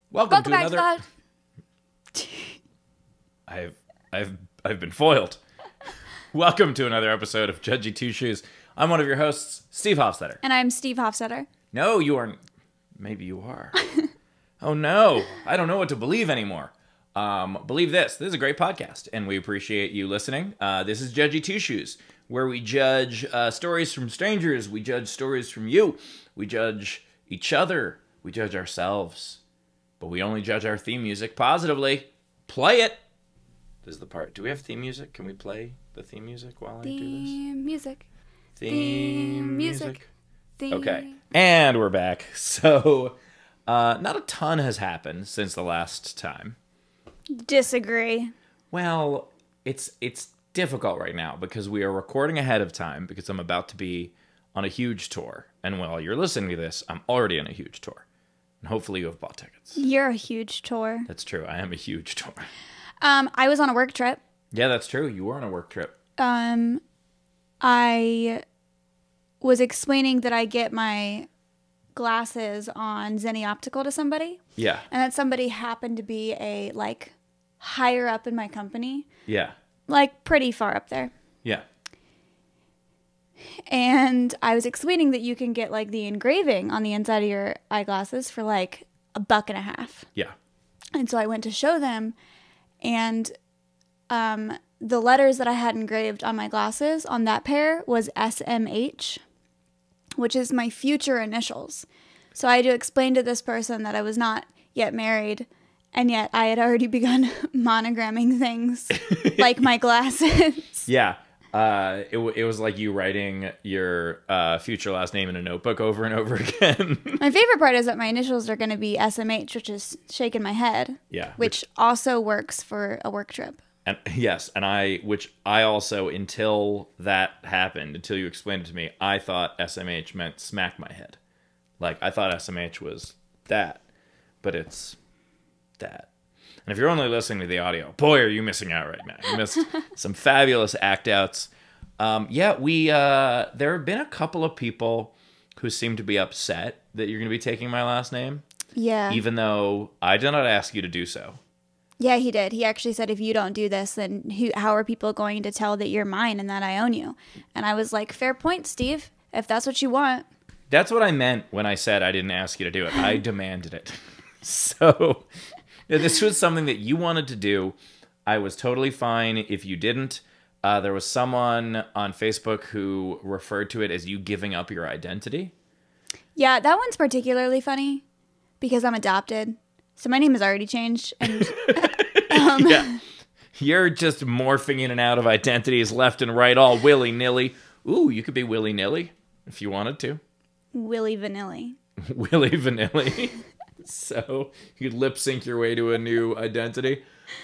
Welcome to back another. to that. I've been foiled. Welcome to another episode of Judgy Two Shoes. I'm one of your hosts, Steve Hofstetter. And I'm Steve Hofstetter. No, you aren't. Maybe you are. Oh no, I don't know what to believe anymore. Believe this. This is a great podcast, and we appreciate you listening. This is Judgy Two Shoes, where we judge stories from strangers. We judge stories from you. We judge each other. We judge ourselves. But we only judge our theme music positively. Play it! This is the part. Do we have theme music? Can we play the theme music while I do this? Theme music. Theme music. Theme. Okay. And we're back. So, not a ton has happened since the last time. Disagree. Well, it's difficult right now because we are recording ahead of time because I'm about to be on a huge tour. And while you're listening to this, I'm already on a huge tour. And hopefully you have bought tickets. You're a huge tour. That's true. I am a huge tour. I was on a work trip. Yeah, that's true. You were on a work trip. I was explaining that I get my glasses on Zenny Optical to somebody. Yeah. And that somebody happened to be a, higher up in my company. Yeah. Pretty far up there. Yeah. And I was explaining that you can get, the engraving on the inside of your eyeglasses for, $1.50. Yeah. And so I went to show them, and the letters that I had engraved on my glasses on that pair was SMH, which is my future initials. So I had to explain to this person that I was not yet married, and yet I had already begun monogramming things like my glasses. Yeah. It was like you writing your future last name in a notebook over and over again. My favorite part is that my initials are going to be SMH, which is shaking my head. Yeah. Which also works for a work trip. And yes, and I also, until that happened, until you explained it to me, I thought SMH meant smack my head. I thought SMH was that, but it's that. And if you're only listening to the audio, boy, are you missing out right now. You missed some fabulous act outs. There have been a couple of people who seem to be upset that you're going to be taking my last name. Yeah. Even though I did not ask you to do so. Yeah, he did. He actually said, if you don't do this, then how are people going to tell that you're mine and that I own you? And I was like, fair point, Steve, if that's what you want. That's what I meant when I said I didn't ask you to do it. I demanded it. So... yeah, this was something that you wanted to do. I was totally fine if you didn't. There was someone on Facebook who referred to it as you giving up your identity. Yeah, that one's particularly funny because I'm adopted. So my name has already changed. And yeah. You're just morphing in and out of identities left and right, all willy-nilly. Ooh, you could be willy-nilly if you wanted to. Willy Vanilli. Willy Vanilli. So you could lip sync your way to a new identity.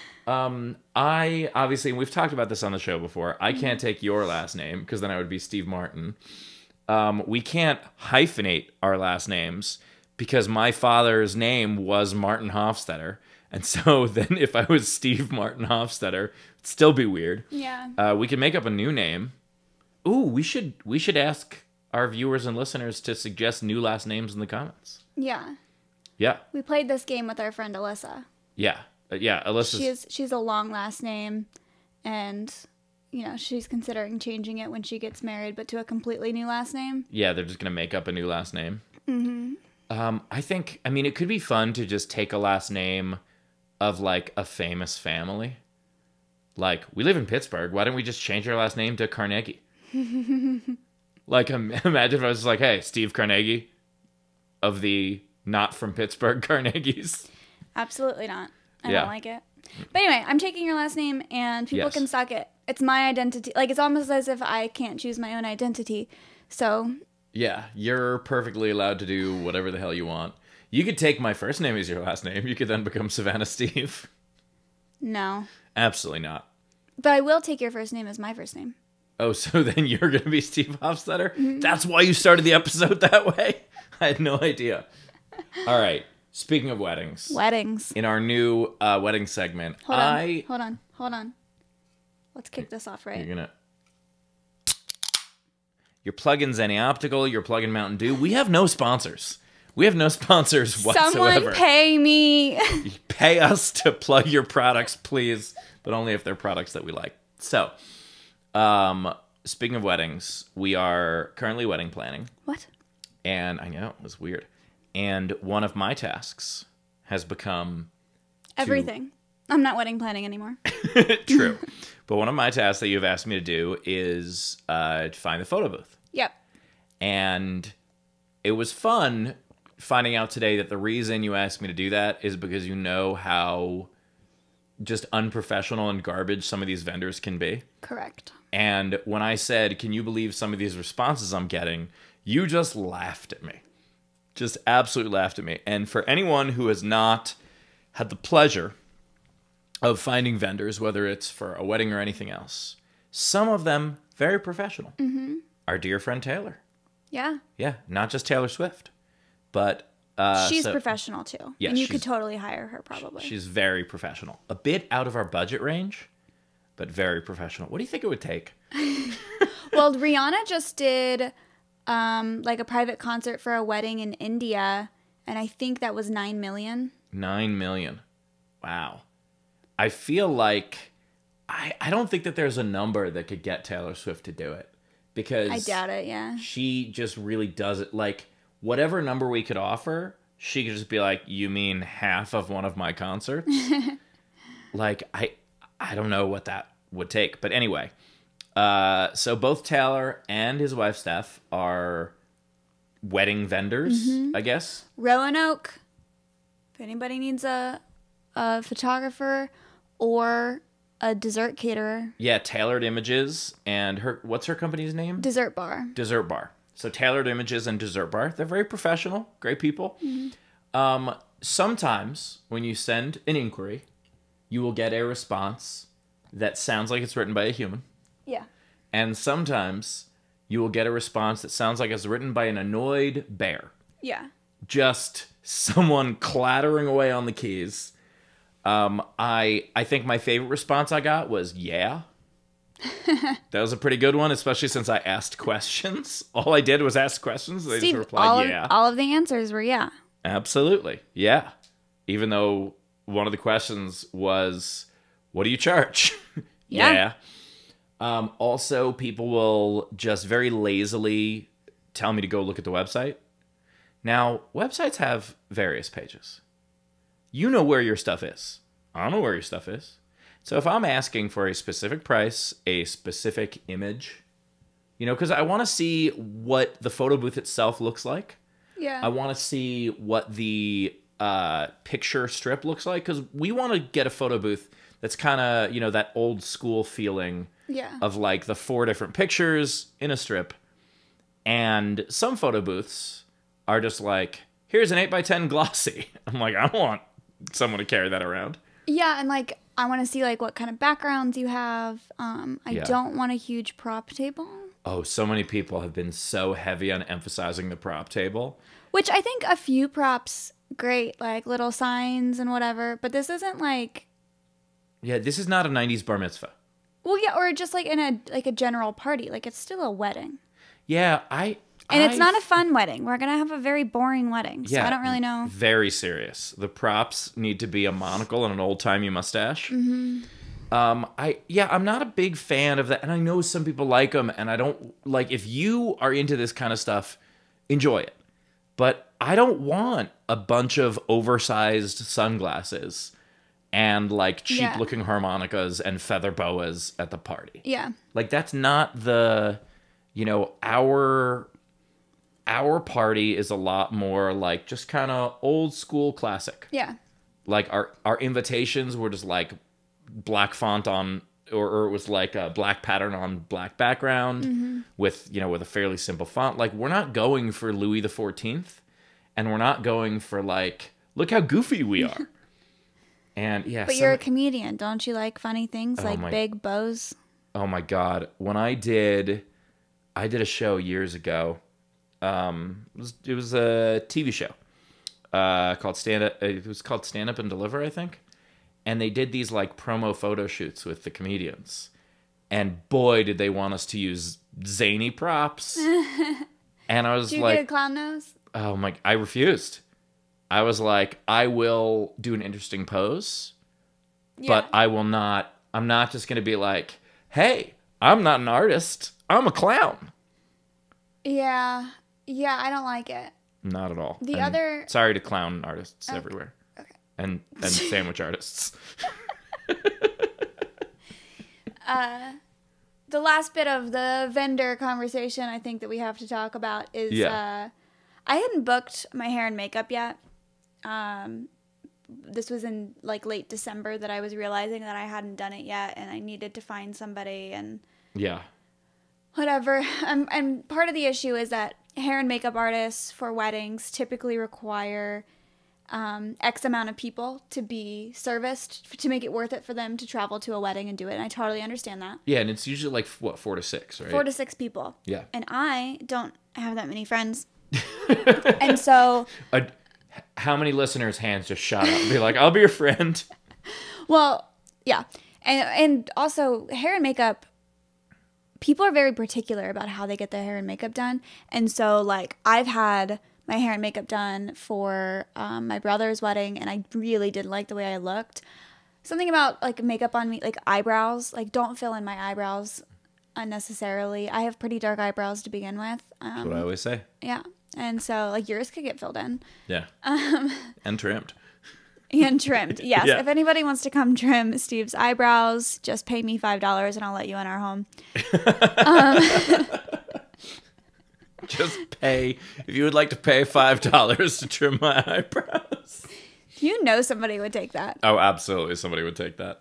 I obviously, we've talked about this on the show before. I can't take your last name because then I would be Steve Martin. We can't hyphenate our last names because my father's name was Martin Hofstetter. And so then if I was Steve Martin Hofstetter, it'd still be weird. Yeah. We could make up a new name. Ooh, we should ask our viewers and listeners to suggest new last names in the comments. Yeah. Yeah. We played this game with our friend Alyssa. Yeah. Yeah, Alyssa's... She's a long last name, and, she's considering changing it when she gets married, but to a completely new last name. Yeah, they're just going to make up a new last name. Mm-hmm. It could be fun to just take a last name of, a famous family. We live in Pittsburgh. Why don't we just change our last name to Carnegie? Imagine if I was hey, Steve Carnegie of the... not from Pittsburgh Carnegies. Absolutely not. I don't like it. But anyway, I'm taking your last name, and people can suck it. It's my identity. It's almost as if I can't choose my own identity. So... yeah, you're perfectly allowed to do whatever the hell you want. You could take my first name as your last name. You could then become Savannah Steve. No. Absolutely not. But I will take your first name as my first name. Oh, so then you're going to be Steve Hofstetter? Mm-hmm. That's why you started the episode that way? I had no idea. All right. Speaking of weddings. Weddings. In our new wedding segment, Hold on. Let's kick this off right. You're plugging Zenny Optical, you're plugging Mountain Dew. We have no sponsors. We have no sponsors whatsoever. Someone pay me. Pay us to plug your products, please, but only if they're products that we like. So, speaking of weddings, we are currently wedding planning. What? And I know, it was weird. And one of my tasks has become... Everything. I'm not wedding planning anymore. True. But one of my tasks that you've asked me to do is find the photo booth. Yep. And it was fun finding out today that the reason you asked me to do that is because you know how just unprofessional and garbage some of these vendors can be. Correct. And when I said, can you believe some of these responses I'm getting, you just laughed at me. Just absolutely laughed at me. And for anyone who has not had the pleasure of finding vendors, whether it's for a wedding or anything else, some of them very professional. Mm-hmm. Our dear friend Taylor. Yeah. Yeah, not just Taylor Swift, but... she's professional too. Yeah, and you could totally hire her probably. She's very professional. A bit out of our budget range, but very professional. What do you think it would take? Well, Rihanna just did like a private concert for a wedding in India, and I think that was $9 million. $9 million. Wow. I feel like I don't think that there's a number that could get Taylor Swift to do it, because I doubt it. Yeah. She just really does it. Like, whatever number we could offer, she could just be like, you mean half of one of my concerts? Like, I don't know what that would take. But anyway, so both Taylor and his wife, Steph, are wedding vendors, I guess. Roanoke, if anybody needs a photographer or a dessert caterer. Yeah, Tailored Images and what's her company's name? Dessert Bar. Dessert Bar. So Tailored Images and Dessert Bar. They're very professional, great people. Mm-hmm. Sometimes when you send an inquiry, you will get a response that sounds like it's written by a human. Yeah. And sometimes you will get a response that sounds like it's written by an annoyed bear. Yeah. Just someone clattering away on the keys. I think my favorite response I got was, yeah. That was a pretty good one, especially since I asked questions. All I did was ask questions. They Steve, just replied, yeah. All of the answers were yeah. Absolutely. Yeah. Even though one of the questions was, what do you charge? Yeah. Also, people will just very lazily tell me to go look at the website. Now, websites have various pages. You know where your stuff is. I don't know where your stuff is. So if I'm asking for a specific price, a specific image, because I want to see what the photo booth itself looks like. Yeah. I want to see what the picture strip looks like, because we want to get a photo booth that's kind of, that old school feeling of like the 4 different pictures in a strip. And some photo booths are just like, here's an 8x10 glossy. I'm like, I want someone to carry that around. Yeah, and like, I want to see like what kind of backgrounds you have. I don't want a huge prop table. Oh, so many people have been so heavy on emphasizing the prop table. Which I think a few props, great, like little signs and whatever. But this isn't like... Yeah, this is not a 90s bar mitzvah. Well, yeah, or just like in a general party. Like, it's still a wedding. Yeah, it's not a fun wedding. We're going to have a very boring wedding. So I don't really know. Very serious. The props need to be a monocle and an old-timey mustache. Mm-hmm. I'm not a big fan of that. And I know some people like them. And I don't... Like, if you are into this kind of stuff, enjoy it. But I don't want a bunch of oversized sunglasses and, like, cheap-looking harmonicas and feather boas at the party. Yeah. Like, that's not the... Our party is a lot more like just kind of old school classic. Yeah. Like our invitations were just like black font on, or it was like a black pattern on black background with a fairly simple font. Like, we're not going for Louis the 14th, and we're not going for like, look how goofy we are. And yeah. But you're a comedian. Don't you like funny things big bows? Oh my God. When I did a show years ago. It was a TV show called Stand Up. It was called Stand Up and Deliver, I think. And they did these like promo photo shoots with the comedians. And boy, did they want us to use zany props. And I was Did you like, get a clown nose? oh my, I refused. I was like, I will do an interesting pose, but I'm not just going to be like, hey, I'm not an artist. I'm a clown. Yeah. Yeah, I don't like it. Not at all. Sorry to clown artists everywhere. Okay. And sandwich artists. The last bit of the vendor conversation I think that we have to talk about is I hadn't booked my hair and makeup yet. This was in like late December that I was realizing that I hadn't done it yet and I needed to find somebody and whatever. And part of the issue is that hair and makeup artists for weddings typically require X amount of people to be serviced to make it worth it for them to travel to a wedding and do it. And I totally understand that. Yeah, and it's usually like, what, 4 to 6, right? 4 to 6 people. Yeah. And I don't have that many friends. And so... how many listeners' hands just shot up and be like, I'll be your friend? Well, yeah. And also, hair and makeup, people are very particular about how they get their hair and makeup done. And so, like, I've had my hair and makeup done for my brother's wedding, and I really didn't like the way I looked. Something about, like, makeup on me, like, eyebrows. Like, don't fill in my eyebrows unnecessarily. I have pretty dark eyebrows to begin with. That's what I always say. Yeah. And so, like, yours could get filled in. Yeah. And trimmed. And trimmed. Yes. Yeah. If anybody wants to come trim Steve's eyebrows, just pay me $5 and I'll let you in our home. Just pay. If you would like to pay $5 to trim my eyebrows. You know somebody would take that. Oh, absolutely. Somebody would take that.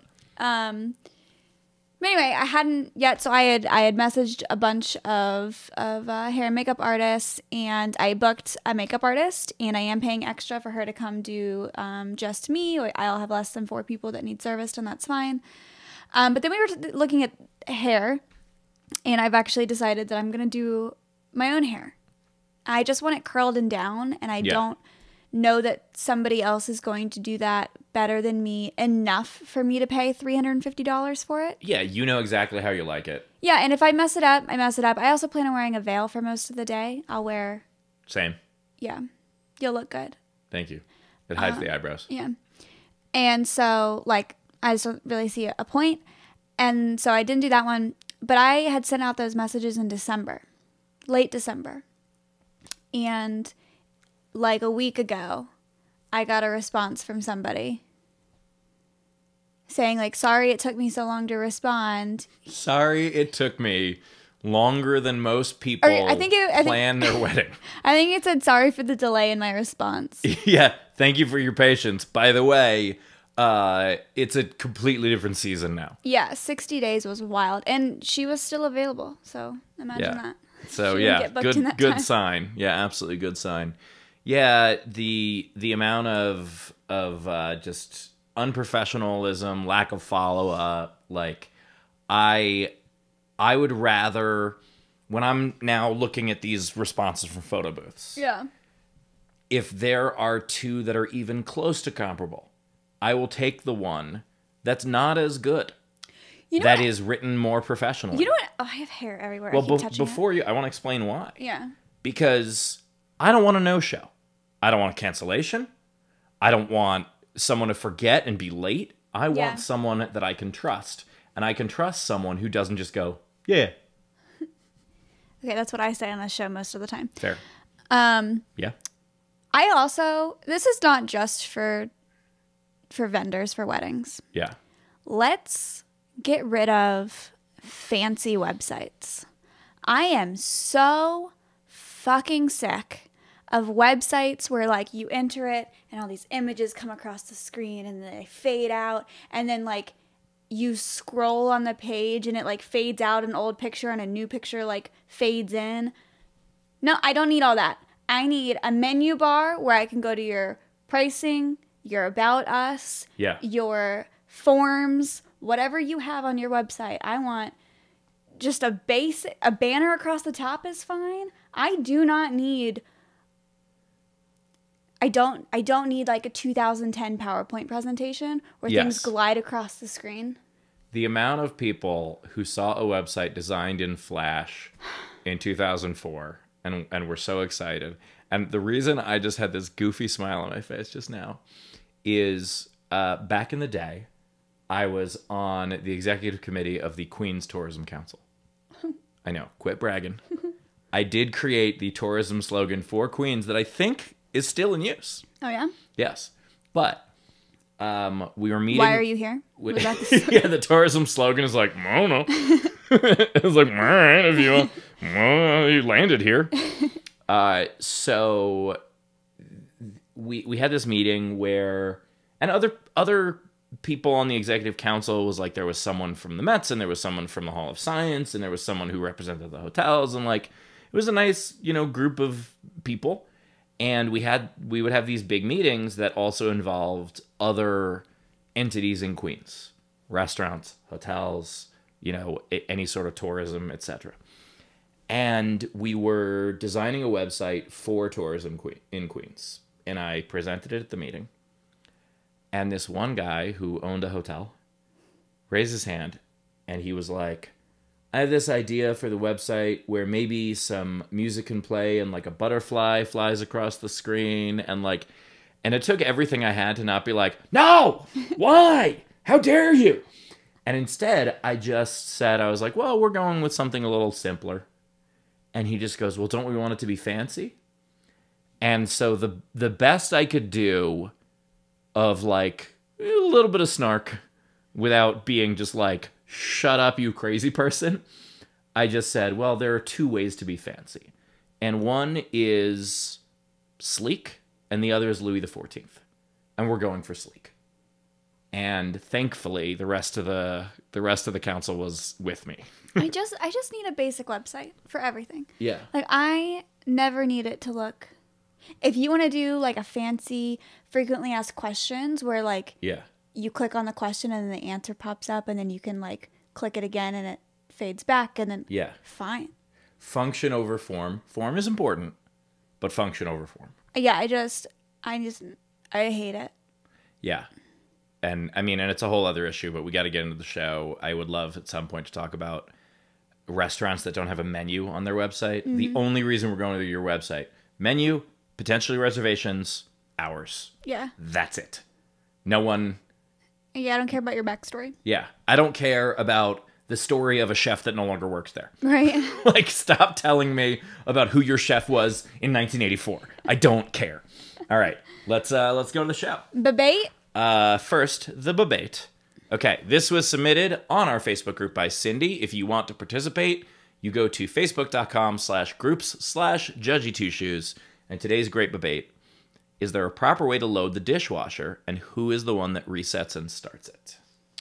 But anyway, I hadn't yet, so I had messaged a bunch of hair and makeup artists, and I booked a makeup artist, and I am paying extra for her to come do just me. I'll have less than 4 people that need serviced, and that's fine. But then we were looking at hair, and I've actually decided that I'm going to do my own hair. I just want it curled and down, and I don't know that somebody else is going to do that better than me enough for me to pay $350 for it. Yeah, you know exactly how you like it. Yeah, and if I mess it up, I mess it up. I also plan on wearing a veil for most of the day. I'll wear... Same. Yeah. You'll look good. Thank you. It hides the eyebrows. Yeah. And so, like, I just don't really see a point. And so I didn't do that one. But I had sent out those messages in December. Late December. And... like a week ago, I got a response from somebody saying, like, sorry it took me so long to respond. Sorry it took me longer than most people plan their wedding. I think it said, sorry for the delay in my response. Yeah, thank you for your patience. By the way, it's a completely different season now. Yeah, 60 days was wild. And she was still available, so imagine that. So, yeah, good sign. Yeah, absolutely good sign. Yeah, the amount of just unprofessionalism, lack of follow-up, like, I would rather, when I'm now looking at these responses from photo booths, if there are 2 that are even close to comparable, I will take the one that's not as good. You know that is written more professionally. You know what? Oh, I have hair everywhere. Well, I want to explain why. Yeah. Because I don't want a no-show. I don't want a cancellation. I don't want someone to forget and be late. I want someone that I can trust. And I can trust someone who doesn't just go, yeah. Okay, that's what I say on this show most of the time. Fair. Yeah. I also, this is not just for vendors for weddings. Yeah. Let's get rid of fancy websites. I am so fucking sick of websites where, like, you enter it and all these images come across the screen and then they fade out, and then, like, you scroll on the page and it, like, fades out an old picture and a new picture, like, fades in. No, I don't need all that. I need a menu bar where I can go to your pricing, your about us, your forms, whatever you have on your website. I want just a banner across the top is fine. I do not need... I don't need, like, a 2010 PowerPoint presentation where things glide across the screen. The amount of people who saw a website designed in Flash in 2004 and were so excited, And the reason I just had this goofy smile on my face just now is back in the day, I was on the executive committee of the Queens Tourism Council. I know, quit bragging. I did create the tourism slogan for Queens that I think is still in use. Oh, yeah? Yes. But we were meeting... Why are you here? Was that yeah, the tourism slogan is like, I don't know. It's like, all right, if you landed here. So we had this meeting where... And other people on the executive council was like, there was someone from the Mets, and there was someone from the Hall of Science, and there was someone who represented the hotels, and like, it was a nice, group of people. And we would have these big meetings that also involved other entities in Queens, restaurants, hotels, any sort of tourism, etc. And we were designing a website for tourism in Queens, and I presented it at the meeting. And this one guy who owned a hotel raised his hand, and he was like, I have this idea for the website where maybe some music can play and like a butterfly flies across the screen, and it took everything I had to not be like, no, why? How dare you? And instead, I just said, I was like, well, we're going with something a little simpler. And he just goes, well, don't we want it to be fancy? And so the best I could do of like a little bit of snark without being just like, shut up, you crazy person, I just said, well, there are two ways to be fancy. And one is sleek, and the other is Louis XIV. And we're going for sleek. And thankfully, the rest of the council was with me. I just need a basic website for everything. Yeah. Like, I never need it to look... If you want to do like a fancy frequently asked questions where like you click on the question and then the answer pops up, and then you can like click it again and it fades back, and then fine. Function over form. Form is important, but function over form. Yeah, I hate it. Yeah. And I mean, and it's a whole other issue, but we got to get into the show. I would love at some point to talk about restaurants that don't have a menu on their website. Mm-hmm. The only reason we're going to your website, menu, potentially reservations, hours. Yeah. That's it. No one... Yeah, I don't care about your backstory. Yeah. I don't care about the story of a chef that no longer works there. Right. Like, stop telling me about who your chef was in 1984. I don't care. All right. Let's go to the show. Debate? First, the debate. Okay, this was submitted on our Facebook group by Cindy. If you want to participate, you go to facebook.com/groups/Judgy2shoes. And today's great debate: is there a proper way to load the dishwasher, and who is the one that resets and starts it?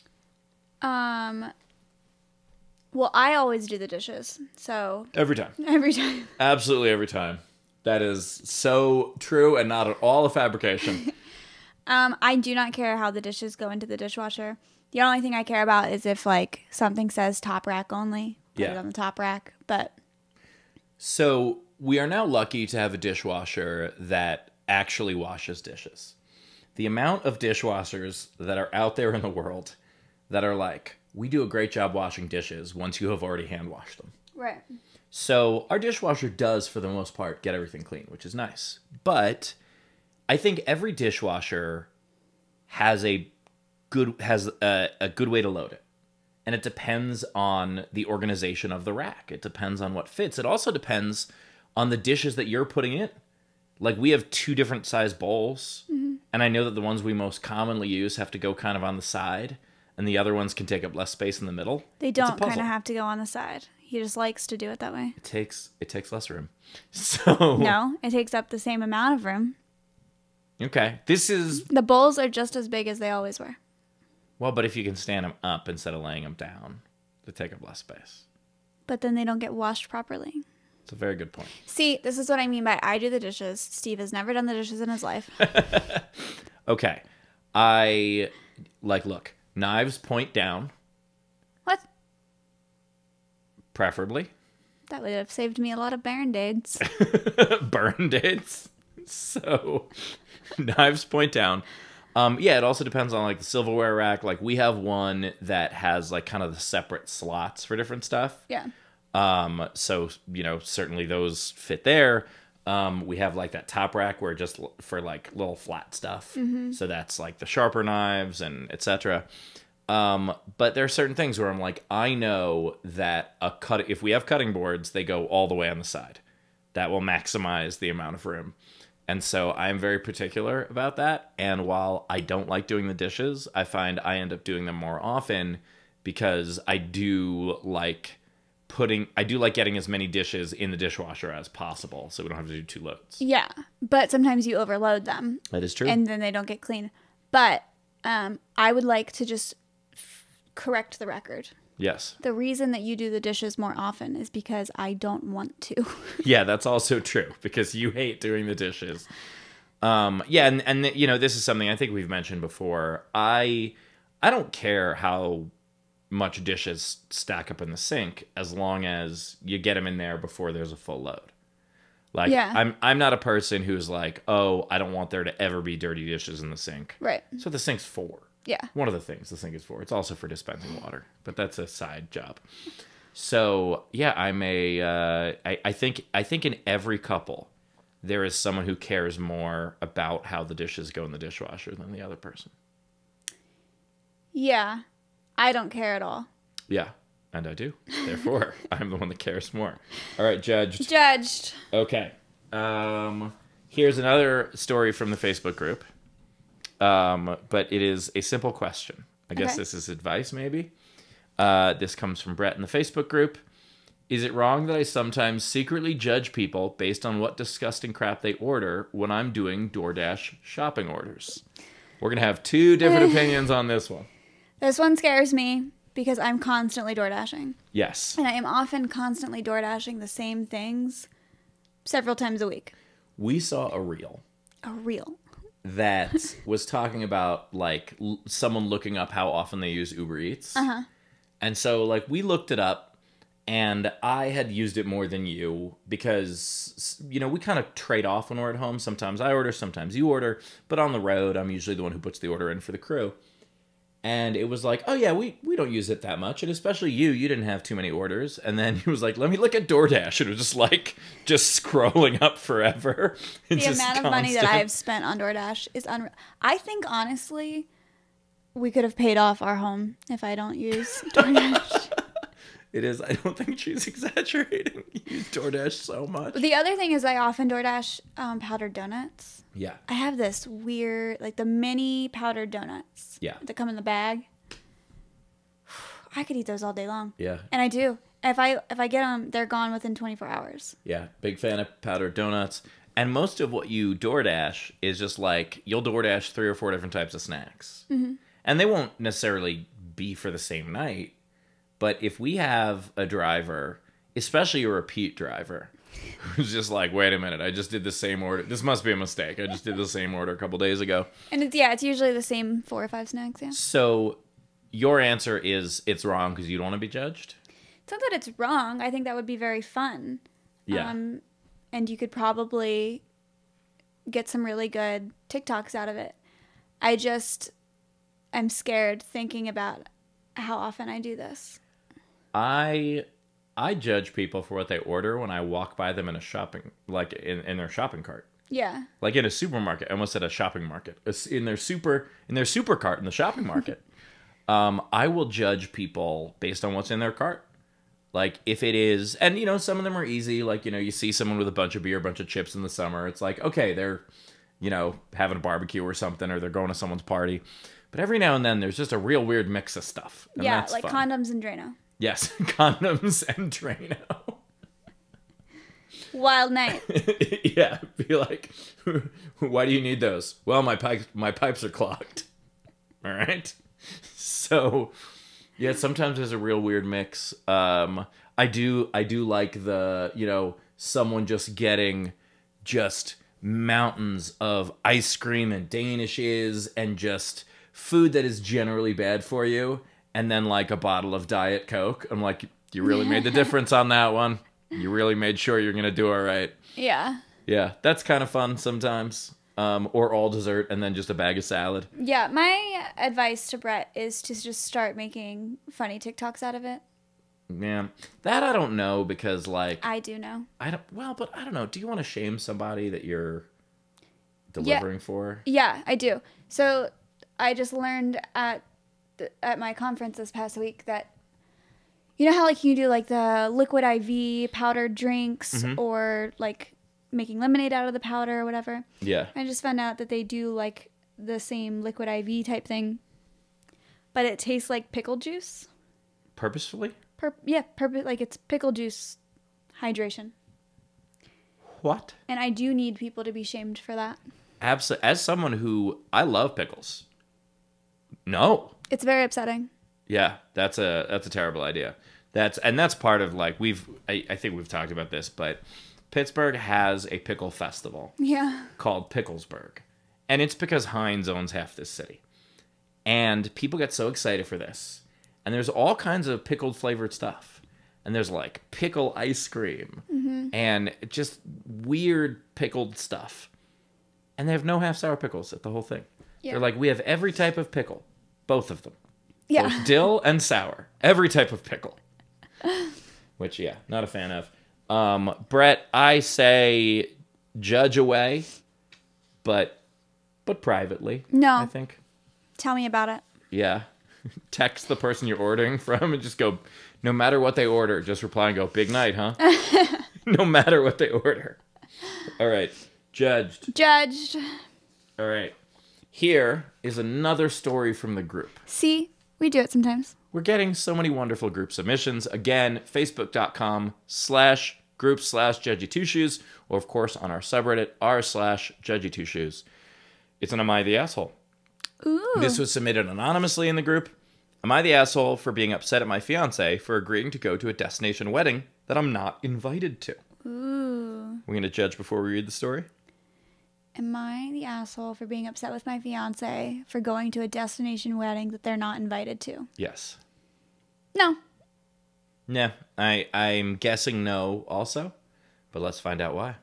Well, I always do the dishes, so... Every time. Every time. Absolutely every time. That is so true and not at all a fabrication. I do not care how the dishes go into the dishwasher. The only thing I care about is if, like, something says top rack only. Put it on the top rack, but... So... we are now lucky to have a dishwasher that actually washes dishes. The amount of dishwashers that are out there in the world that are like, we do a great job washing dishes once you have already hand washed them. Right. So our dishwasher does, for the most part, get everything clean, which is nice. But I think every dishwasher has a good way to load it. And it depends on the organization of the rack. It depends on what fits. It also depends on the dishes that you're putting in. Like, we have 2 different size bowls, and I know that the ones we most commonly use have to go kind of on the side, and the other ones can take up less space in the middle. They don't kind of have to go on the side. He just likes to do it that way. It takes less room. So no, it takes up the same amount of room. Okay, the bowls are just as big as they always were. Well, but if you can stand them up instead of laying them down, they take up less space. But then they don't get washed properly. It's a very good point. See, this is what I mean by I do the dishes. Steve has never done the dishes in his life. Okay. Look, knives point down. What? Preferably. That would have saved me a lot of Band-Aids. Band-Aids? So, knives point down. Yeah, it also depends on, like, the silverware rack. Like, we have one that has, like, kind of the separate slots for different stuff. Yeah. So, certainly those fit there. We have like that top rack where just for like little flat stuff. So that's like the sharper knives and etc. But there are certain things where I'm like, I know that if we have cutting boards, they go all the way on the side. That will maximize the amount of room. And so I'm very particular about that. And while I don't like doing the dishes, I find I end up doing them more often because I do like getting as many dishes in the dishwasher as possible so we don't have to do 2 loads. Yeah, but sometimes you overload them. That is true. And then they don't get clean. But I would like to just correct the record. Yes. The reason that you do the dishes more often is because I don't want to. Yeah, that's also true because you hate doing the dishes. Yeah, and you know, this is something I think we've mentioned before. I don't care how much dishes stack up in the sink as long as you get them in there before there's a full load. Like, yeah. I'm not a person who's like, oh, I don't want there to ever be dirty dishes in the sink. Right. So the sink's for. Yeah. One of the things the sink is for. It's also for dispensing water, but that's a side job. So yeah, I think in every couple there is someone who cares more about how the dishes go in the dishwasher than the other person. Yeah. I don't care at all. Yeah, and I do. Therefore, I'm the one that cares more. All right, judged. Judged. Okay. Here's another story from the Facebook group. But it is a simple question. I guess this is advice, maybe. This comes from Brett in the Facebook group. Is it wrong that I sometimes secretly judge people based on what disgusting crap they order when I'm doing DoorDash shopping orders? We're going to have 2 different opinions on this one. This one scares me because I'm constantly DoorDashing. Yes. And I am often constantly DoorDashing the same things several times a week. We saw a reel. A reel. That was talking about, like, someone looking up how often they use Uber Eats. Uh-huh. And so, like, we looked it up, and I had used it more than you because, you know, we kind of trade off when we're at home. Sometimes I order, sometimes you order. But on the road, I'm usually the one who puts the order in for the crew. And it was like, oh, yeah, we don't use it that much. And especially you didn't have too many orders. And then he was like, let me look at DoorDash. And it was just like, just scrolling up forever. The amount of money that I've spent on DoorDash is unreal. I think, honestly, we could have paid off our home if I don't use DoorDash. It is. I don't think she's exaggerating. You use DoorDash so much. The other thing is I often DoorDash powdered donuts. Yeah. I have this weird, like the mini powdered donuts. Yeah. That come in the bag. I could eat those all day long. Yeah. And I do. If I get them, they're gone within 24 hours. Yeah. Big fan of powdered donuts. And most of what you DoorDash is just like, you'll DoorDash 3 or 4 different types of snacks. Mm-hmm. And they won't necessarily be for the same night. But if we have a driver, especially a repeat driver, who's just like, wait a minute, I just did the same order. This must be a mistake. I just did the same order a couple days ago. And it's usually the same 4 or 5 snacks, yeah. So your answer is it's wrong because you don't want to be judged? It's not that it's wrong. I think that would be very fun. Yeah. And you could probably get some really good TikToks out of it. I'm scared thinking about how often I do this. I judge people for what they order when I walk by them in a shopping, like in their shopping cart. Yeah. Like in a supermarket. I almost said a shopping market. In their super cart in the shopping market. I will judge people based on what's in their cart. Like if it is, and you know, some of them are easy. Like, you know, you see someone with a bunch of beer, a bunch of chips in the summer. It's like, okay, they're, you know, having a barbecue or something, or they're going to someone's party. But every now and then there's just a real weird mix of stuff. And yeah, that's like fun. Condoms and Drano. Yes, condoms and Drano. Wild night. Yeah, be like, why do you need those? Well, my pipes are clogged. All right. So, yeah, sometimes there's a real weird mix. I do like the, you know, someone just getting just mountains of ice cream and Danishes and just food that is generally bad for you. And then, like, a bottle of Diet Coke. I'm like, you really made the difference on that one. You really made sure you're going to do all right. Yeah. Yeah, that's kind of fun sometimes. Or all dessert and then just a bag of salad. Yeah, my advice to Brett is to just start making funny TikToks out of it. Yeah. That I don't know because, like... I do know. But I don't know. Do you want to shame somebody that you're delivering for? Yeah, I do. So I just learned at my conference this past week that, you know how, like, you do, like, the liquid IV powdered drinks or, like, making lemonade out of the powder or whatever? Yeah. I just found out that they do, like, the same liquid IV type thing, but it tastes like pickle juice. Purposefully? Like, it's pickle juice hydration. What? And I do need people to be shamed for that. Absolutely. As someone who... I love pickles. No. It's very upsetting. Yeah, that's a terrible idea. That's part of, like, I think we've talked about this, but Pittsburgh has a pickle festival. Yeah. Called Picklesburg. And it's because Heinz owns half this city. And people get so excited for this. And there's all kinds of pickled flavored stuff. And there's, like, pickle ice cream. And just weird pickled stuff. And they have no half-sour pickles at the whole thing. Yeah. They're like, we have every type of pickle. Both of them. Yeah. Both dill and sour. Every type of pickle. Which, yeah, not a fan of. Brett, I say judge away. But privately. No. I think. Tell me about it. Yeah. Text the person you're ordering from and just go, no matter what they order, just reply and go, big night, huh? No matter what they order. All right. Judged. All right. Here is another story from the group. See? We do it sometimes. We're getting so many wonderful group submissions. Again, facebook.com/group/Judgy2Shoes, or of course on our subreddit, r/Judgy2Shoes. It's an Am I the Asshole? Ooh. This was submitted anonymously in the group. Am I the asshole for being upset at my fiancé for agreeing to go to a destination wedding that I'm not invited to? Ooh. We're going to judge before we read the story? Am I the asshole for being upset with my fiancé for going to a destination wedding that they're not invited to? Yes. No. Yeah, I'm guessing no also, but let's find out why.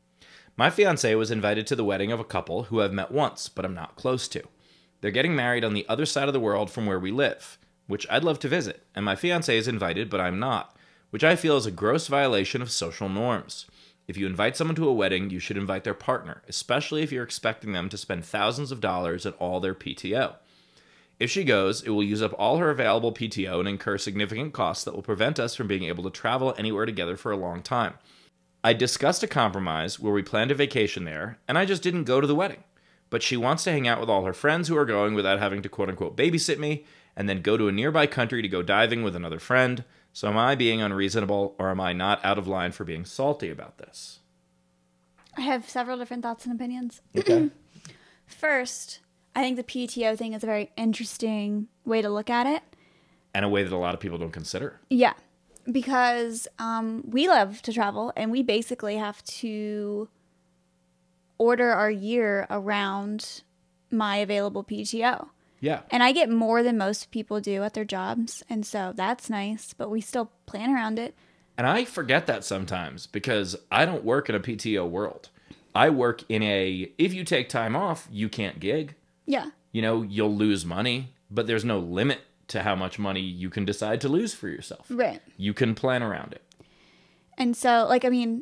My fiancé was invited to the wedding of a couple who I've met once, but I'm not close to. They're getting married on the other side of the world from where we live, which I'd love to visit, and my fiancé is invited, but I'm not, which I feel is a gross violation of social norms. If you invite someone to a wedding, you should invite their partner, especially if you're expecting them to spend thousands of dollars at all their PTO. If she goes, it will use up all her available PTO and incur significant costs that will prevent us from being able to travel anywhere together for a long time. I discussed a compromise where we planned a vacation there, and I just didn't go to the wedding. But she wants to hang out with all her friends who are going without having to quote-unquote babysit me, and then go to a nearby country to go diving with another friend. So am I being unreasonable, or am I not out of line for being salty about this? I have several different thoughts and opinions. Okay. First, I think the PTO thing is a very interesting way to look at it. And a way that a lot of people don't consider. Yeah. Because we love to travel, and we basically have to order our year around my available PTO. Yeah. And I get more than most people do at their jobs, and so that's nice, but we still plan around it. And I forget that sometimes because I don't work in a PTO world. I work in a, if you take time off, you can't gig. Yeah. You know, you'll lose money, but there's no limit to how much money you can decide to lose for yourself. Right. You can plan around it. And so, like, I mean,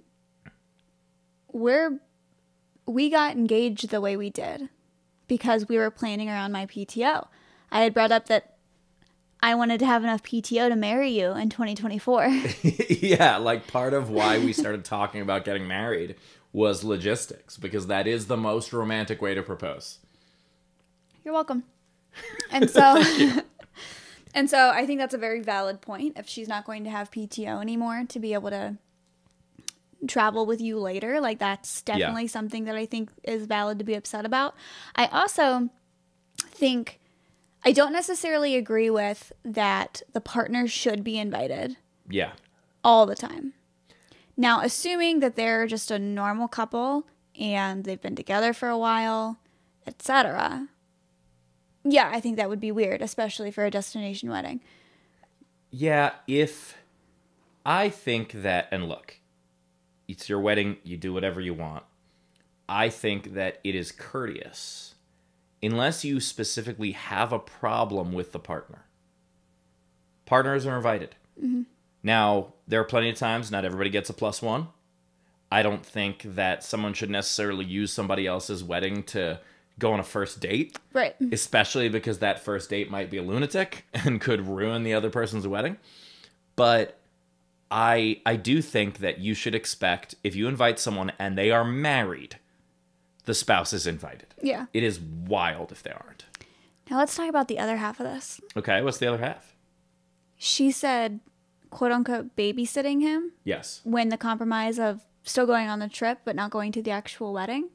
we got engaged the way we did because we were planning around my PTO. I had brought up that I wanted to have enough PTO to marry you in 2024. Yeah, like part of why we started talking about getting married was logistics, because that is the most romantic way to propose. You're welcome. And so and so I think that's a very valid point. If she's not going to have PTO anymore to be able to travel with you later, like that's definitely something that I think is valid to be upset about. I also think I don't necessarily agree with that the partner should be invited. Yeah. All the time. Now, assuming that they're just a normal couple and they've been together for a while, etc. Yeah, I think that would be weird, especially for a destination wedding. Yeah, I think that, and look, it's your wedding, you do whatever you want. I think that it is courteous, unless you specifically have a problem with the partner. Partners are invited. Mm-hmm. Now, there are plenty of times not everybody gets a +1. I don't think that someone should necessarily use somebody else's wedding to go on a first date. Right. Especially because that first date might be a lunatic and could ruin the other person's wedding. But I do think that you should expect, if you invite someone and they are married, the spouse is invited. Yeah. It is wild if they aren't. Now let's talk about the other half of this. Okay, what's the other half? She said, quote unquote, babysitting him. Yes. When the compromise of still going on the trip but not going to the actual wedding.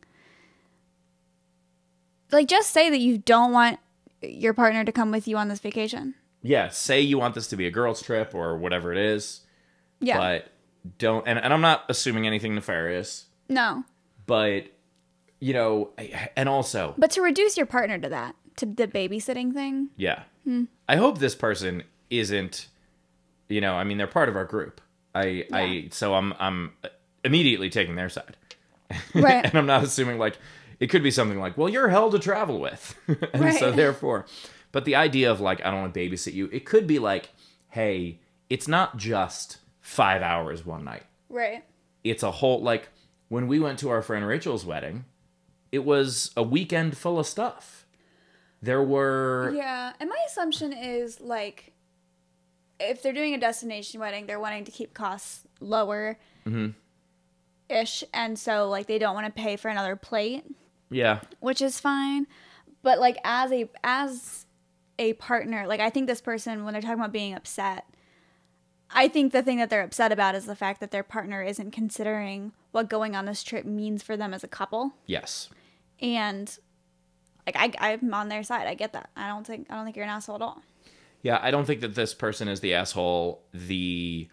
Like, just say that you don't want your partner to come with you on this vacation. Yeah, say you want this to be a girls' trip or whatever it is. Yeah. But don't, and I'm not assuming anything nefarious. No. But, you know, and also. But to reduce your partner to that, to the babysitting thing. Yeah. I hope this person isn't, you know, I mean, they're part of our group. So I'm immediately taking their side. Right. And I'm not assuming, like, it could be something like, well, you're hell to travel with. And right. So therefore, but the idea of like, I don't want to babysit you. It could be like, hey, it's not just 5 hours one night. Right. It's a whole, like when we went to our friend Rachel's wedding, it was a weekend full of stuff. There were. Yeah. And my assumption is like, if they're doing a destination wedding, they're wanting to keep costs lower ish. And so like, they don't want to pay for another plate. Yeah. Which is fine. But like as a partner, like I think this person, when they're talking about being upset, I think the thing that they're upset about is the fact that their partner isn't considering what going on this trip means for them as a couple. Yes. And like I'm on their side. I get that. I don't think you're an asshole at all. Yeah, I don't think that this person is the asshole. The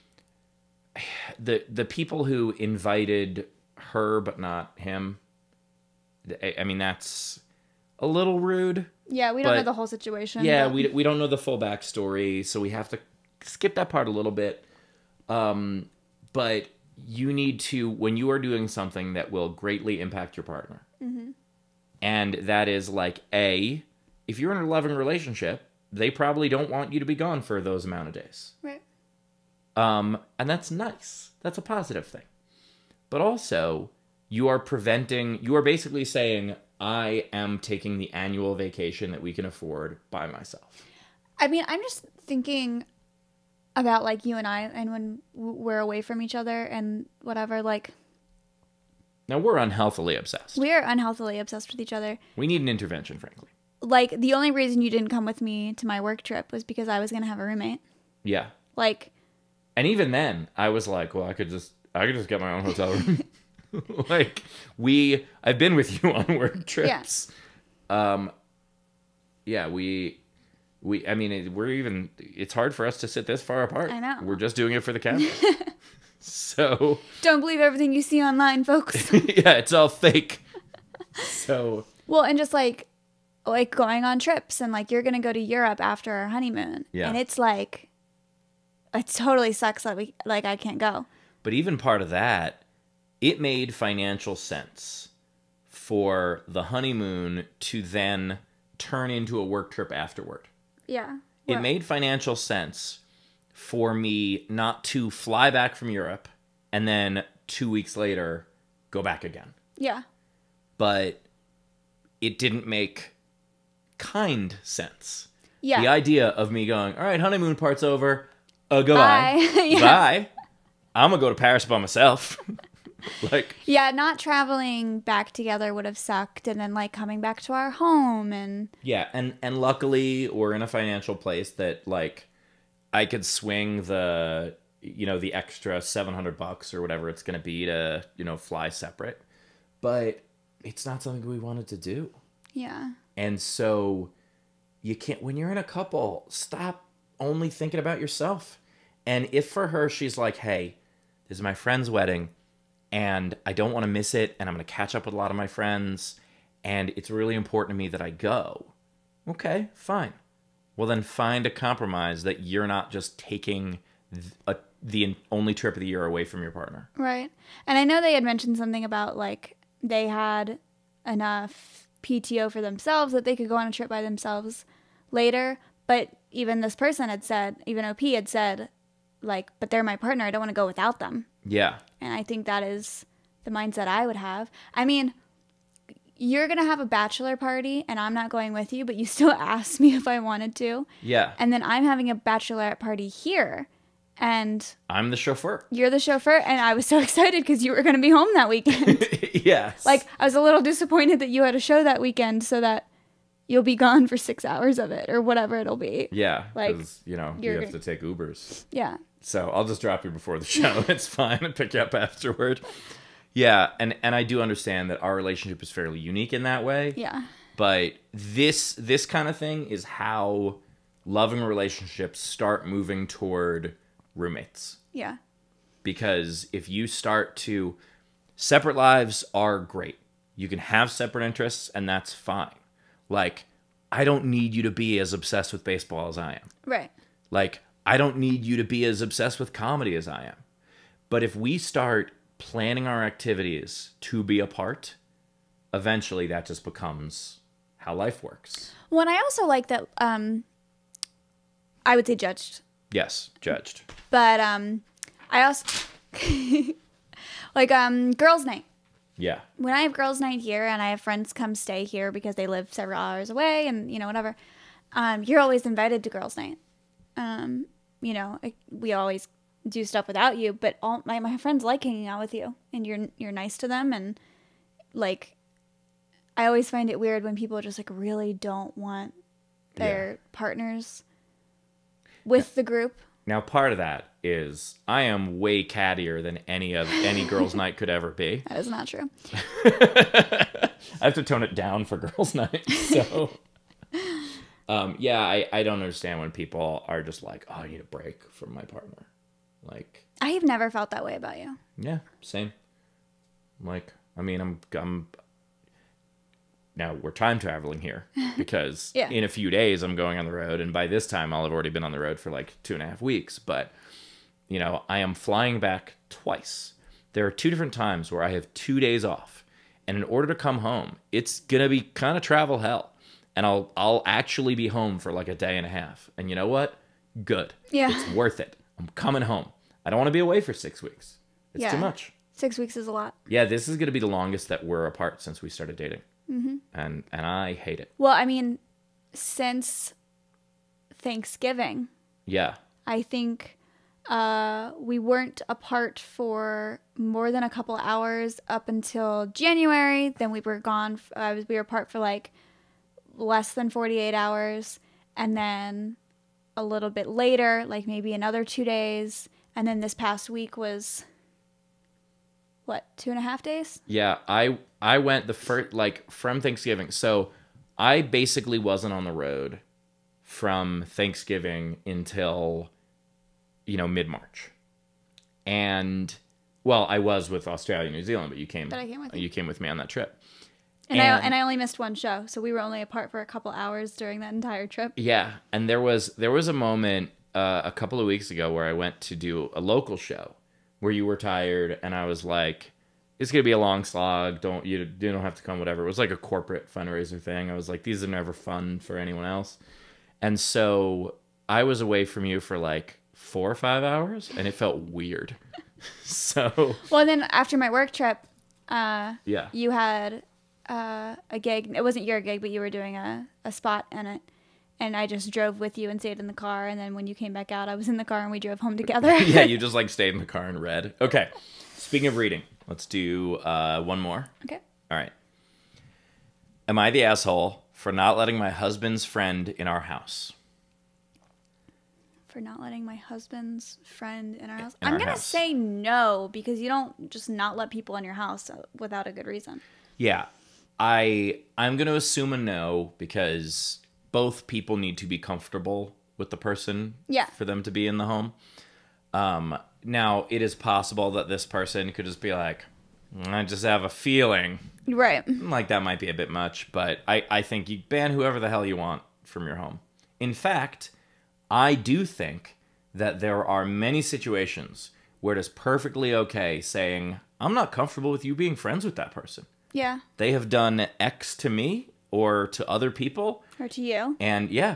people who invited her but not him, I mean, that's a little rude. Yeah, we don't know the whole situation. Yeah, we don't know the full backstory, so we have to skip that part a little bit. But you need to, when you are doing something that will greatly impact your partner, and that is like, if you're in a loving relationship, they probably don't want you to be gone for those amount of days. Right. And that's nice. That's a positive thing. But also, you are basically saying, I am taking the annual vacation that we can afford by myself. I mean, I'm just thinking about like you and I, and when we're away from each other and whatever, like. Now, we're unhealthily obsessed. We are unhealthily obsessed with each other. We need an intervention, frankly. Like, the only reason you didn't come with me to my work trip was because I was going to have a roommate. Yeah. Like. And even then, I was like, well, I could just get my own hotel room. Like, I've been with you on work trips. Yeah. I mean, it's hard for us to sit this far apart. I know. We're just doing it for the camera. So. Don't believe everything you see online, folks. Yeah, it's all fake. So. Well, and just like going on trips, and like you're going to go to Europe after our honeymoon. Yeah. And it's like, it totally sucks that I can't go. But even part of that, it made financial sense for the honeymoon to then turn into a work trip afterward. Yeah. It made financial sense for me not to fly back from Europe and then 2 weeks later go back again. Yeah. But it didn't make kind sense. Yeah. The idea of me going, all right, honeymoon part's over. Goodbye. Yeah. Bye. I'm going to go to Paris by myself. Like. Yeah, not traveling back together would have sucked, and then like coming back to our home and. Yeah, and luckily we're in a financial place that like I could swing the extra $700 or whatever it's going to be to, fly separate. But it's not something we wanted to do. Yeah. And so you can't, when you're in a couple, stop only thinking about yourself. And if for her, she's like, hey, this is my friend's wedding and I don't want to miss it, and I'm going to catch up with a lot of my friends, and it's really important to me that I go. Okay, fine. Well, then find a compromise that you're not just taking the only trip of the year away from your partner. Right. And I know they had mentioned something about, like, they had enough PTO for themselves that they could go on a trip by themselves later, but even this person had said, even OP had said, like, but they're my partner. I don't want to go without them. Yeah. And I think that is the mindset I would have. I mean, you're going to have a bachelor party and I'm not going with you, but you still asked me if I wanted to. Yeah. And then I'm having a bachelorette party here. And I'm the chauffeur. You're the chauffeur. And I was so excited because you were going to be home that weekend. Yes. Like, I was a little disappointed that you had a show that weekend so that you'll be gone for 6 hours of it or whatever it'll be. Yeah. Like, because, you have to take Ubers. Yeah. So I'll just drop you before the show. It's fine. And pick you up afterward. Yeah. And I do understand that our relationship is fairly unique in that way. Yeah. But this kind of thing is how loving relationships start moving toward roommates. Yeah. Because if you start to... Separate lives are great. You can have separate interests, and that's fine. Like, I don't need you to be as obsessed with baseball as I am. Right. Like, I don't need you to be as obsessed with comedy as I am. But if we start planning our activities to be apart, eventually that just becomes how life works. Well, and I also like that, I would say judged. Yes, judged. But I also... like, girls' night. Yeah. When I have girls' night here and I have friends come stay here because they live several hours away and, whatever, you're always invited to girls' night. We always do stuff without you, but all my friends like hanging out with you and you're nice to them. And, like, I always find it weird when people just, like, really don't want their partners with the group. Now, part of that is I am way cattier than any girls' night could ever be. That is not true. I have to tone it down for girls' night. So, I don't understand when people are just like, oh, I need a break from my partner. Like, I have never felt that way about you. Yeah, same. Like, I mean, I'm now we're time traveling here because in a few days I'm going on the road, and by this time I'll have already been on the road for like 2.5 weeks. But I am flying back twice. There are 2 different times where I have 2 days off, and in order to come home, it's gonna be kind of travel hell, and I'll actually be home for like a day and a half. And you know what? Good. Yeah, it's worth it. I'm coming home. I don't want to be away for 6 weeks. It's too much. 6 weeks is a lot. Yeah, this is gonna be the longest that we're apart since we started dating. Mm-hmm. And I hate it. Well, I mean, since Thanksgiving. Yeah. I think we weren't apart for more than a couple hours up until January. Then we were gone. We were apart for like less than 48 hours. And then a little bit later, like maybe another 2 days. And then this past week was... what, 2.5 days? Yeah, I went the first, like, from Thanksgiving. So I basically wasn't on the road from Thanksgiving until, mid-March. And, well, I was with Australia and New Zealand, but you came. But I came with you. You came with me on that trip. And I only missed one show, so we were only apart for a couple hours during that entire trip. Yeah, and there was a moment a couple of weeks ago where I went to do a local show where you were tired, and I was like, it's going to be a long slog. You don't have to come, whatever. It was like a corporate fundraiser thing. I was like, these are never fun for anyone else. And so I was away from you for like 4 or 5 hours, and it felt weird. So. Well, then after my work trip, yeah, you had a gig. It wasn't your gig, but you were doing a spot in it. And I just drove with you and stayed in the car. And then when you came back out, I was in the car and we drove home together. Yeah, you just like stayed in the car and read. Okay. Speaking of reading, let's do one more. Okay. All right. Am I the asshole for not letting my husband's friend in our house? For not letting my husband's friend in our house? I'm going to say no, because you don't just not let people in your house without a good reason. Yeah. I'm going to assume a no, because both people need to be comfortable with the person for them to be in the home. Now, it is possible that this person could just be like, I just have a feeling. Right. Like, that might be a bit much, but I think you ban whoever the hell you want from your home. In fact, I do think that there are many situations where it is perfectly okay saying, I'm not comfortable with you being friends with that person. Yeah. They have done X to me or to other people. Or to you. And yeah.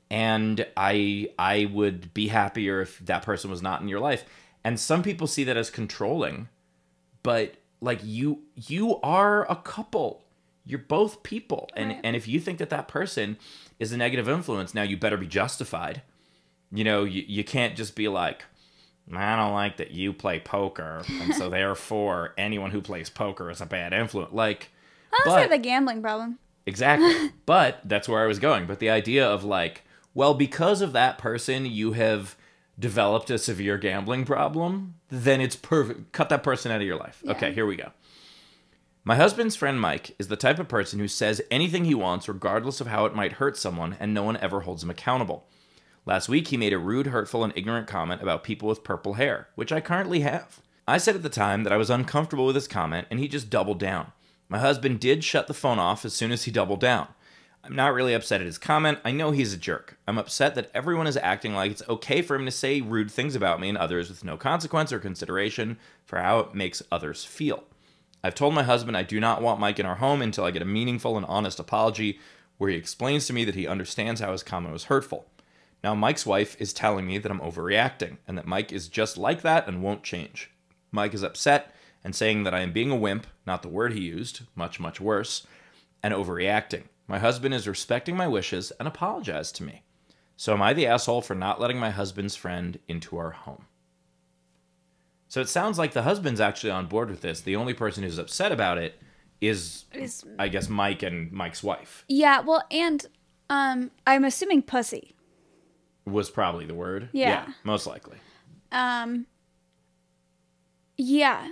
And I would be happier if that person was not in your life. And some people see that as controlling, but like you are a couple. You're both people. And Right. and if you think that that person is a negative influence, now you better be justified. You know, you can't just be like, I don't like that you play poker, and so therefore anyone who plays poker is a bad influence. Like, Unless they have a gambling problem. exactly. But that's where I was going. But the idea of like, well, because of that person, you have developed a severe gambling problem, then it's perfect. Cut that person out of your life. Yeah. Okay, here we go. My husband's friend Mike is the type of person who says anything he wants, regardless of how it might hurt someone, and no one ever holds him accountable. Last week, he made a rude, hurtful, and ignorant comment about people with purple hair, which I currently have. I said at the time that I was uncomfortable with his comment, and he just doubled down. My husband did shut the phone off as soon as he doubled down. I'm not really upset at his comment. I know he's a jerk. I'm upset that everyone is acting like it's okay for him to say rude things about me and others with no consequence or consideration for how it makes others feel. I've told my husband I do not want Mike in our home until I get a meaningful and honest apology where he explains to me that he understands how his comment was hurtful. Now Mike's wife is telling me that I'm overreacting and that Mike is just like that and won't change. Mike is upset and saying that I am being a wimp, not the word he used, much, much worse, and overreacting. My husband is respecting my wishes and apologized to me. So am I the asshole for not letting my husband's friend into our home? So it sounds like the husband's actually on board with this. The only person who's upset about it is I guess, Mike and Mike's wife. Yeah, well, and I'm assuming pussy. Was probably the word. Yeah. Most likely. Yeah.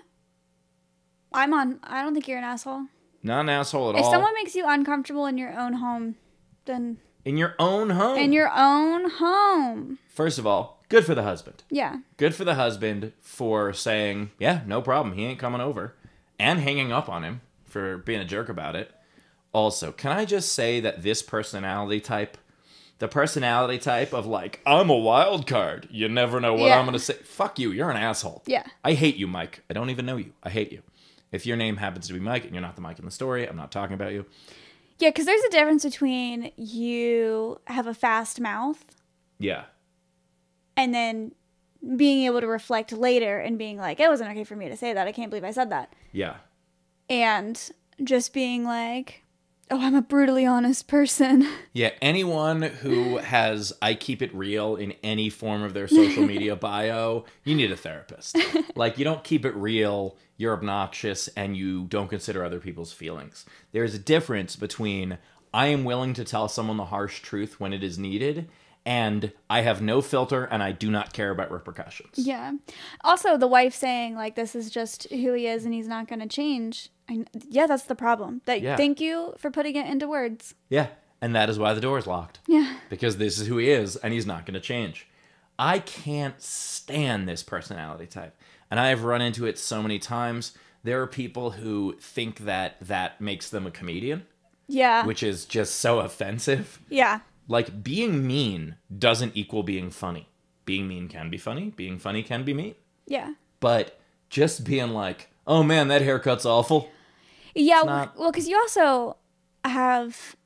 I don't think you're an asshole. Not an asshole at If all. someone makes you uncomfortable in your own home, then... In your own home. In your own home. First of all, good for the husband. Yeah. Good for the husband for saying, yeah, no problem, he ain't coming over. And hanging up on him for being a jerk about it. Also, can I just say that this personality type, the personality type of like, I'm a wild card, you never know what I'm going to say. Fuck you, you're an asshole. Yeah. I hate you, Mike. I don't even know you. I hate you. If your name happens to be Mike and you're not the Mike in the story, I'm not talking about you. Yeah, because there's a difference between you have a fast mouth Yeah. and then being able to reflect later and being like, it wasn't okay for me to say that. I can't believe I said that. Yeah. And just being like, oh, I'm a brutally honest person. Yeah, anyone who has I keep it real in any form of their social media bio, you need a therapist. Like, you don't keep it real, you're obnoxious, and you don't consider other people's feelings. There's a difference between I am willing to tell someone the harsh truth when it is needed, and I have no filter and I do not care about repercussions. Yeah. Also, the wife saying, like, this is just who he is and he's not going to change. Yeah, that's the problem. Thank you for putting it into words. Yeah, and that is why the door is locked. Yeah. Because this is who he is, and he's not going to change. I can't stand this personality type. And I have run into it so many times. There are people who think that that makes them a comedian. Yeah. Which is just so offensive. Yeah. Like, being mean doesn't equal being funny. Being mean can be funny. Being funny can be mean. Yeah. But just being like, oh man, that haircut's awful. Yeah, well, because you also have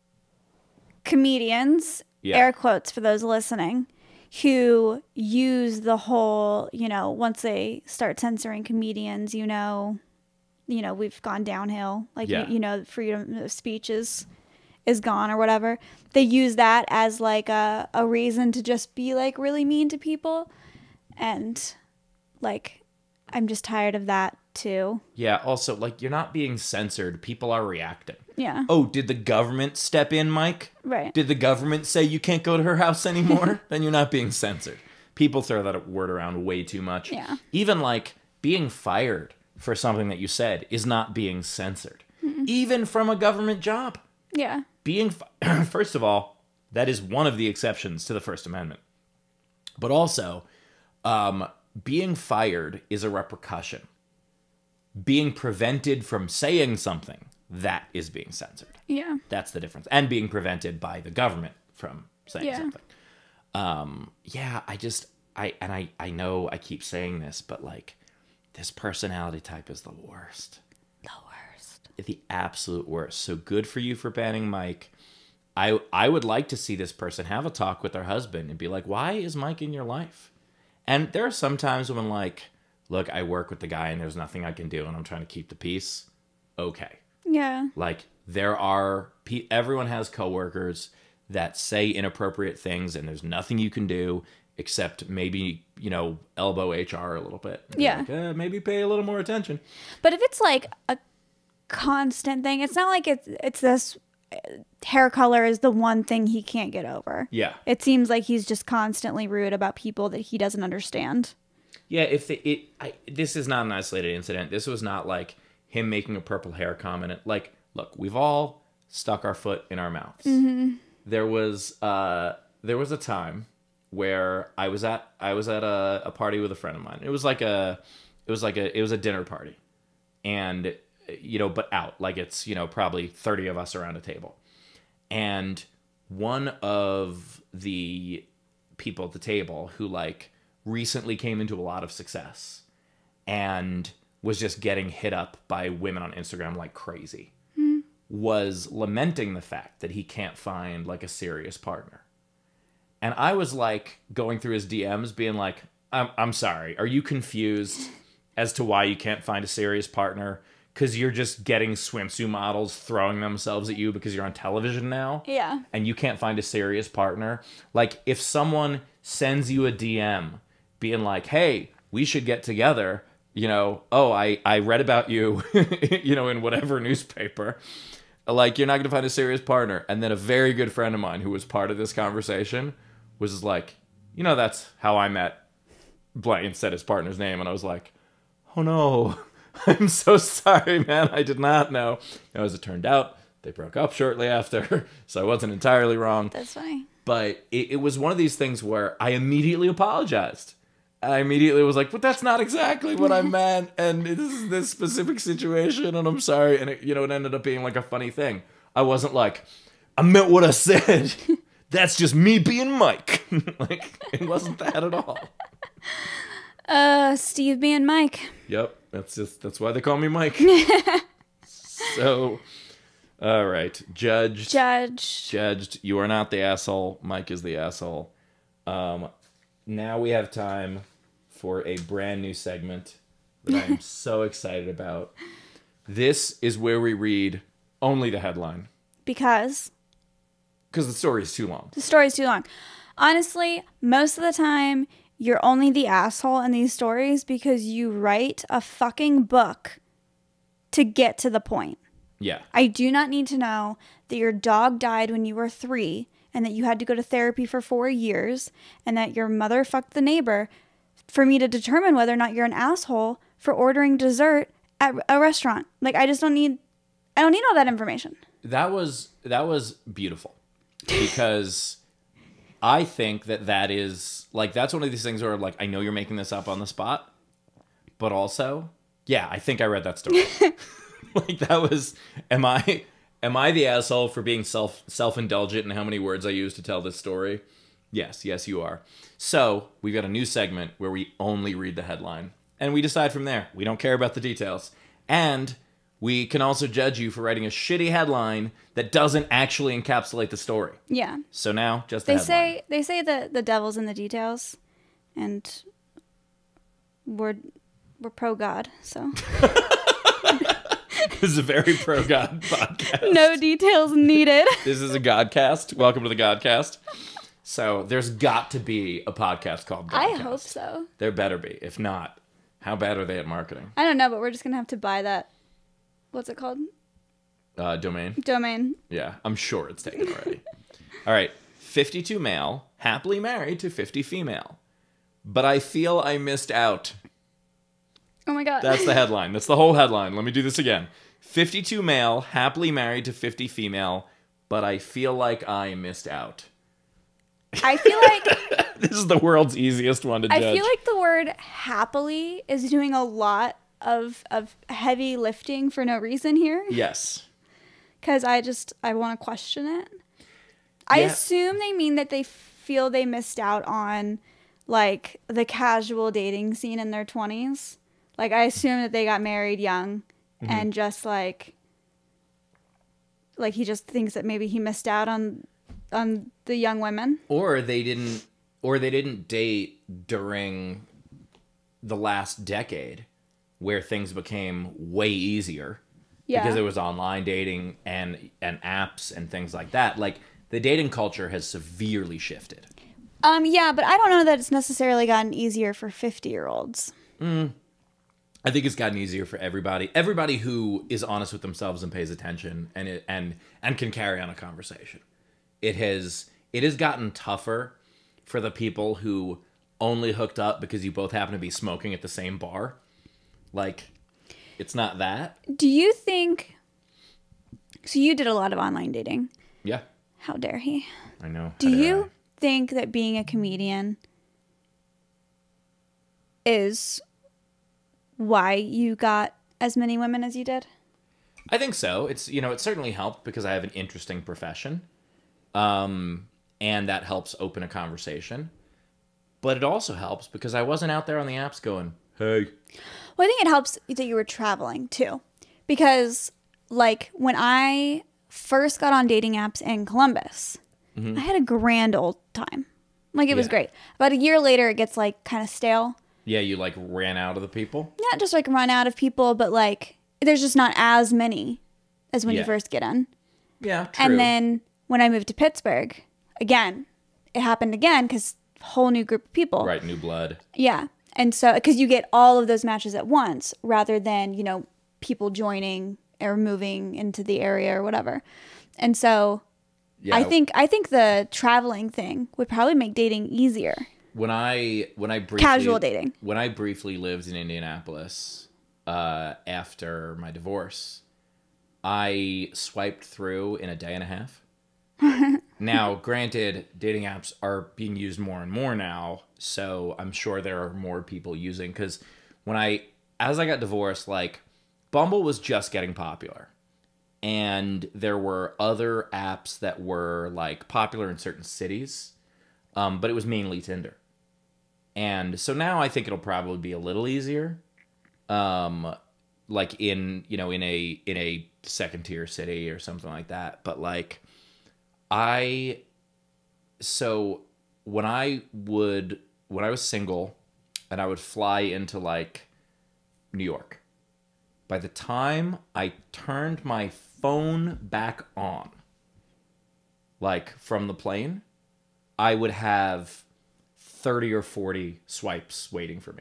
comedians, air quotes for those listening, who use the whole, once they start censoring comedians, we've gone downhill. Like, freedom of speech is gone or whatever. They use that as like a reason to just be like really mean to people. And like, I'm just tired of that too. Yeah, also, like, you're not being censored. People are reacting. Yeah. Oh, did the government step in, Mike? Right. Did the government say you can't go to her house anymore? Then you're not being censored. People throw that word around way too much. Yeah. Even like being fired for something that you said is not being censored. Mm-mm. Even from a government job. Yeah. First of all, that is one of the exceptions to the First Amendment. But also, being fired is a repercussion. Being prevented from saying something, that is being censored. Yeah. That's the difference. And being prevented by the government from saying something. I know I keep saying this, but like, this personality type is the worst. The worst. The absolute worst. So good for you for banning Mike. I would like to see this person have a talk with their husband and be like, why is Mike in your life? And there are some times when I'm like, look, I work with the guy and there's nothing I can do and I'm trying to keep the peace. Okay. Yeah. Like everyone has coworkers that say inappropriate things and there's nothing you can do except maybe, elbow HR a little bit. Yeah. Like, maybe pay a little more attention. But if it's like a constant thing, it's not like it's this hair color is the one thing he can't get over. Yeah. It seems like he's just constantly rude about people that he doesn't understand. Yeah, this is not an isolated incident. This was not like him making a purple hair comment. Like, look, we've all stuck our foot in our mouths. Mm-hmm. There was a time where I was at a party with a friend of mine. It was a dinner party, and but out, like it's probably 30 of us around a table, and one of the people at the table who like recently came into a lot of success and was just getting hit up by women on Instagram like crazy, was lamenting the fact that he can't find like a serious partner. And I was like going through his DMs being like, I'm sorry, are you confused as to why you can't find a serious partner? Because you're just getting swimsuit models throwing themselves at you because you're on television now? Yeah. And you can't find a serious partner? Like, if someone sends you a DM being like, hey, we should get together, I read about you, in whatever newspaper. Like, you're not going to find a serious partner. And then a very good friend of mine who was part of this conversation was like, that's how I met blank, and said his partner's name. And I was like, oh no, I'm so sorry, man. I did not know. As it turned out, they broke up shortly after. So I wasn't entirely wrong. That's funny. But it was one of these things where I immediately apologized. I immediately was like, but that's not exactly what I meant. And this is this specific situation. And I'm sorry. And it ended up being like a funny thing. I wasn't like, I meant what I said. That's just me being Mike. Like, it wasn't that at all. Steve being Mike. Yep. That's why they call me Mike. So, all right. Judged. You are not the asshole. Mike is the asshole. Now we have time for a brand new segment that I am so excited about. This is where we read only the headline. Because the story is too long. The story's too long. Honestly, most of the time, you're only the asshole in these stories because you write a fucking book to get to the point. Yeah. I do not need to know that your dog died when you were 3 and that you had to go to therapy for 4 years and that your mother fucked the neighbor for me to determine whether or not you're an asshole for ordering dessert at a restaurant. Like, I don't need all that information. That was beautiful because I think that is like, that's one of these things where like, I know you're making this up on the spot, but also, yeah, I think I read that story. Like, that was, am I the asshole for being self-indulgent in how many words I use to tell this story? Yes, you are. So we've got a new segment where we only read the headline and we decide from there. We don't care about the details. And we can also judge you for writing a shitty headline that doesn't actually encapsulate the story. Yeah. So now, just the headline. They say that the devil's in the details, and we're pro-God, so. This is a very pro-God podcast. No details needed. This is a Godcast. Welcome to the Godcast. So there's got to be a podcast called Godcast. I hope so. There better be. If not, how bad are they at marketing? I don't know, but we're just going to have to buy that. What's it called? Domain. Yeah, I'm sure it's taken already. All right. 52 male, happily married to 50 female. But I feel I missed out. Oh my God. That's the headline. That's the whole headline. Let me do this again. 52 male, happily married to 50 female, but I feel like I missed out. I feel like... This is the world's easiest one to judge. I feel like the word happily is doing a lot of heavy lifting for no reason here. Yes. Because I want to question it. I assume they mean that they feel they missed out on, like, the casual dating scene in their 20s. Like, I assume that they got married young and just, like, Like he just thinks that maybe he missed out on the young women. Or they didn't date during the last decade where things became way easier. Yeah. Because it was online dating and apps and things like that. Like, the dating culture has severely shifted. Yeah, but I don't know that it's necessarily gotten easier for 50-year-olds. I think it's gotten easier for everybody. Everybody who is honest with themselves and pays attention and can carry on a conversation. It has gotten tougher for the people who only hooked up because you both happen to be smoking at the same bar. Like, it's not that. Do you think... So you did a lot of online dating. Yeah. How dare he? I know. Do you think that being a comedian is why you got as many women as you did? I think so. It's, it certainly helped because I have an interesting profession. And that helps open a conversation. But it also helps because I wasn't out there on the apps going, hey. Well, I think it helps that you were traveling too. Because, like, when I first got on dating apps in Columbus, I had a grand old time. Like, it was great. About a year later, it gets, like, kind of stale. Yeah, you, like, ran out of the people? Not just, like, run out of people, but, like, there's just not as many as when you first get in. Yeah, true. And then when I moved to Pittsburgh, again, it happened again because whole new group of people. Right, new blood. Yeah. And so, because you get all of those matches at once rather than, people joining or moving into the area or whatever. And so I think the traveling thing would probably make dating easier. When I briefly, casual dating. When I briefly lived in Indianapolis after my divorce, I swiped through in a day and a half. Now, granted, dating apps are being used more and more now, so I'm sure there are more people using, because as I got divorced, like, Bumble was just getting popular, and there were other apps that were, like, popular in certain cities, but it was mainly Tinder. And so now I think it'll probably be a little easier, like in a second tier city or something like that, but like, so when I was single and I would fly into like New York, by the time I turned my phone back on, like from the plane, I would have 30 or 40 swipes waiting for me.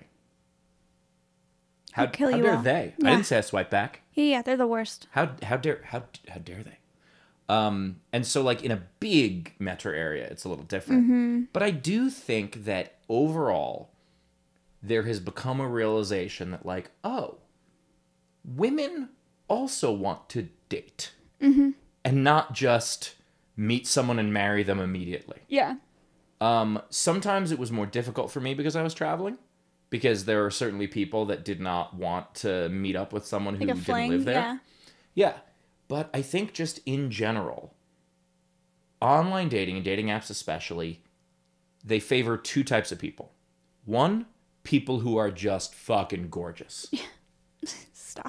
How dare they? Yeah. I didn't say I swipe back. Yeah, they're the worst. How dare they? And so, like, in a big metro area, it's a little different. But I do think that overall, there has become a realization that, like, oh, women also want to date. And not just meet someone and marry them immediately. Yeah. Sometimes it was more difficult for me because I was traveling. Because there are certainly people that did not want to meet up with someone who didn't live there. Yeah. But I think just in general, online dating and dating apps especially, they favor two types of people. One, people who are just fucking gorgeous. Stop.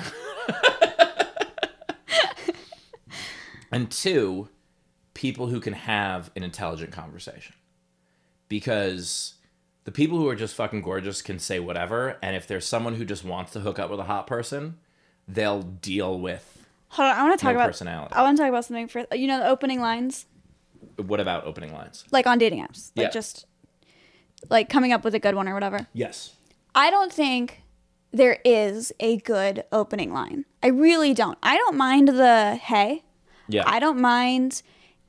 And two, people who can have an intelligent conversation. Because the people who are just fucking gorgeous can say whatever, and if there's someone who just wants to hook up with a hot person, they'll deal with Hold on, I want to talk about personality. I want to talk about something first. You know the opening lines? What about opening lines? Like on dating apps. Like just like coming up with a good one or whatever. Yes. I don't think there is a good opening line. I really don't. I don't mind the hey. Yeah. I don't mind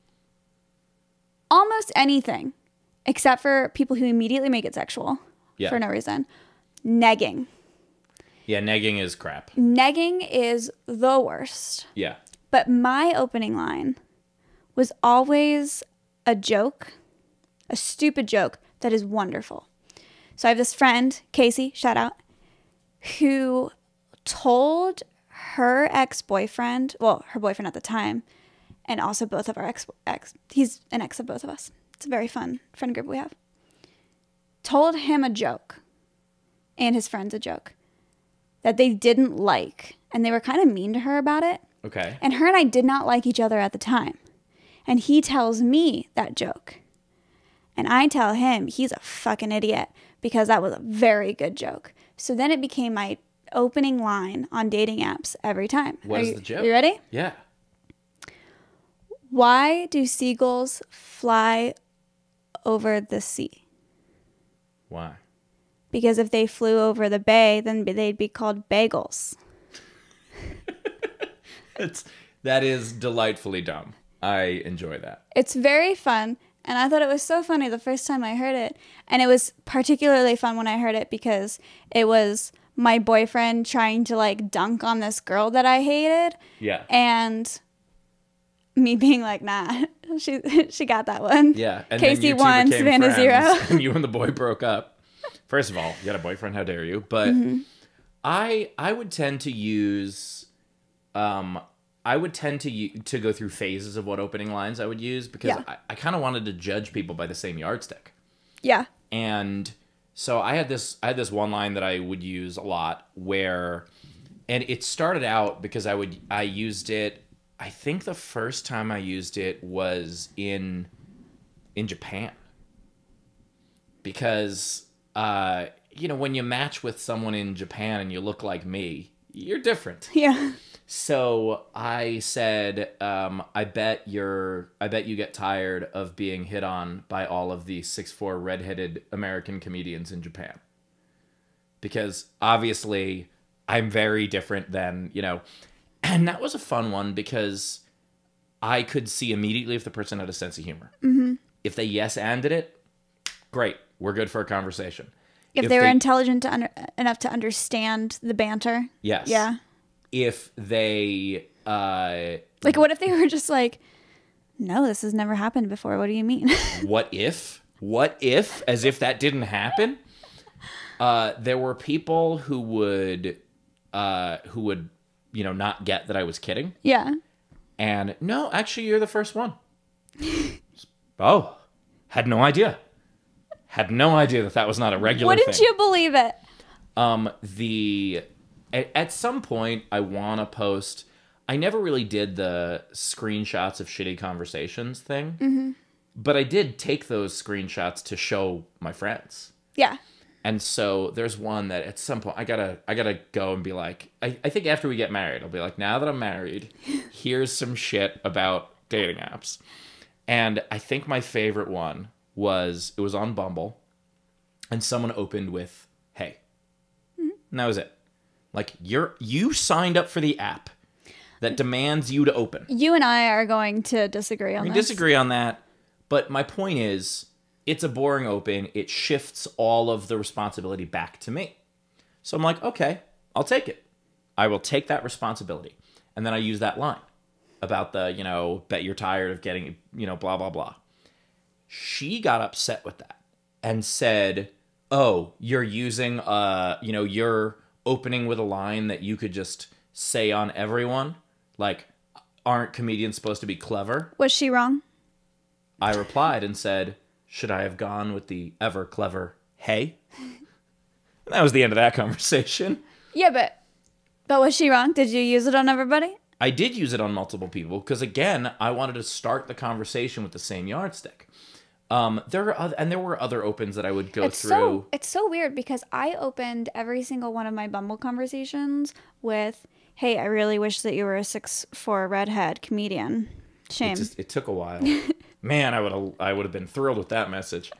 almost anything except for people who immediately make it sexual for no reason. Negging. Yeah, negging is crap. Negging is the worst. Yeah. But my opening line was always a joke, a stupid joke that is wonderful. So I have this friend, Casey, shout out, who told her ex-boyfriend, well, her boyfriend at the time, and also both of our ex, he's an ex of both of us. It's a very fun friend group we have. Told him a joke, and his friends a joke, that they didn't like, and they were kind of mean to her about it. Okay. And her and I did not like each other at the time. And he tells me that joke. And I tell him he's a fucking idiot because that was a very good joke. So then it became my opening line on dating apps every time. What is the joke? You ready? Yeah. Why do seagulls fly over the sea? Why? Because if they flew over the bay, then they'd be called bagels. That is delightfully dumb. I enjoy that. It's very fun, and I thought it was so funny the first time I heard it. And it was particularly fun when I heard it because it was my boyfriend trying to like dunk on this girl that I hated. Yeah. And me being like, nah, she got that one. Yeah. And Casey then you two 1, became Savannah friends, 0. And you and the boy broke up. First of all, you got a boyfriend, how dare you? But I would tend to use to go through phases of what opening lines I would use because I kind of wanted to judge people by the same yardstick. Yeah. And so I had this one line that I would use a lot and it started out because I used it. I think the first time I used it was in Japan. Because when you match with someone in Japan and you look like me, you're different. Yeah. So I said, I bet you get tired of being hit on by all of the 6'4" redheaded American comedians in Japan. Because obviously I'm very different than, and that was a fun one because I could see immediately if the person had a sense of humor. Mm-hmm. If they yes-anded it, great. We're good for a conversation. If they were intelligent enough to understand the banter. Yes. Yeah. If they... like, what if they were just like, no, this has never happened before. What do you mean? What if? As if that didn't happen? There were people who would not get that I was kidding. Yeah. And no, actually, you're the first one. Oh, had no idea. Had no idea that was not a regular thing. Wouldn't you believe it? At some point, I want to post... I never really did the screenshots of shitty conversations thing. Mm-hmm. But I did take those screenshots to show my friends. Yeah. And so there's one that at some point I gotta go and be like, I think after we get married, I'll be like, now that I'm married, here's some shit about dating apps. And I think my favorite one was on Bumble, and someone opened with, hey. Mm-hmm. And that was it. Like, you signed up for the app that demands you to open. You and I are going to disagree on this. We disagree on that, but my point is, it's a boring open. It shifts all of the responsibility back to me. So I'm like, okay, I'll take it. I will take that responsibility. And then I use that line about the, bet you're tired of getting, blah, blah, blah. She got upset with that and said, oh, you're using, you're opening with a line that you could just say on everyone. Like, aren't comedians supposed to be clever? Was she wrong? I replied and said, should I have gone with the ever clever hey? And that was the end of that conversation. Yeah, but was she wrong? Did you use it on everybody? I did use it on multiple people because, again, I wanted to start the conversation with the same yardstick. There were other opens that I would go through. It's so weird because I opened every single one of my Bumble conversations with, hey, I really wish that you were a 6'4" redhead comedian. Shame. It took a while. Man, I would have been thrilled with that message.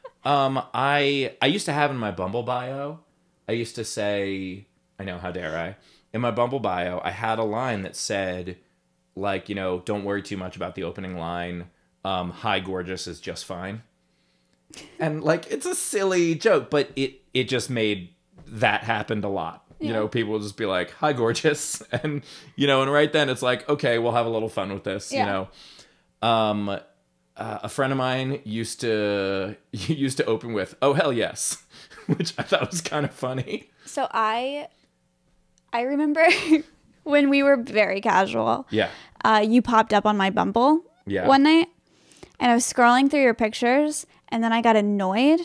I used to have in my Bumble bio, I used to say, I know, how dare I? In my Bumble bio, I had a line that said, like, don't worry too much about the opening line. Hi, gorgeous is just fine. And, like, it's a silly joke, but it just made that happened a lot. Yeah. People will just be like, hi, gorgeous. And, and right then it's like, okay, we'll have a little fun with this, yeah. A friend of mine used to open with, oh, hell yes, which I thought was kind of funny. So I remember when we were very casual. Yeah. You popped up on my Bumble one night, and I was scrolling through your pictures, and then I got annoyed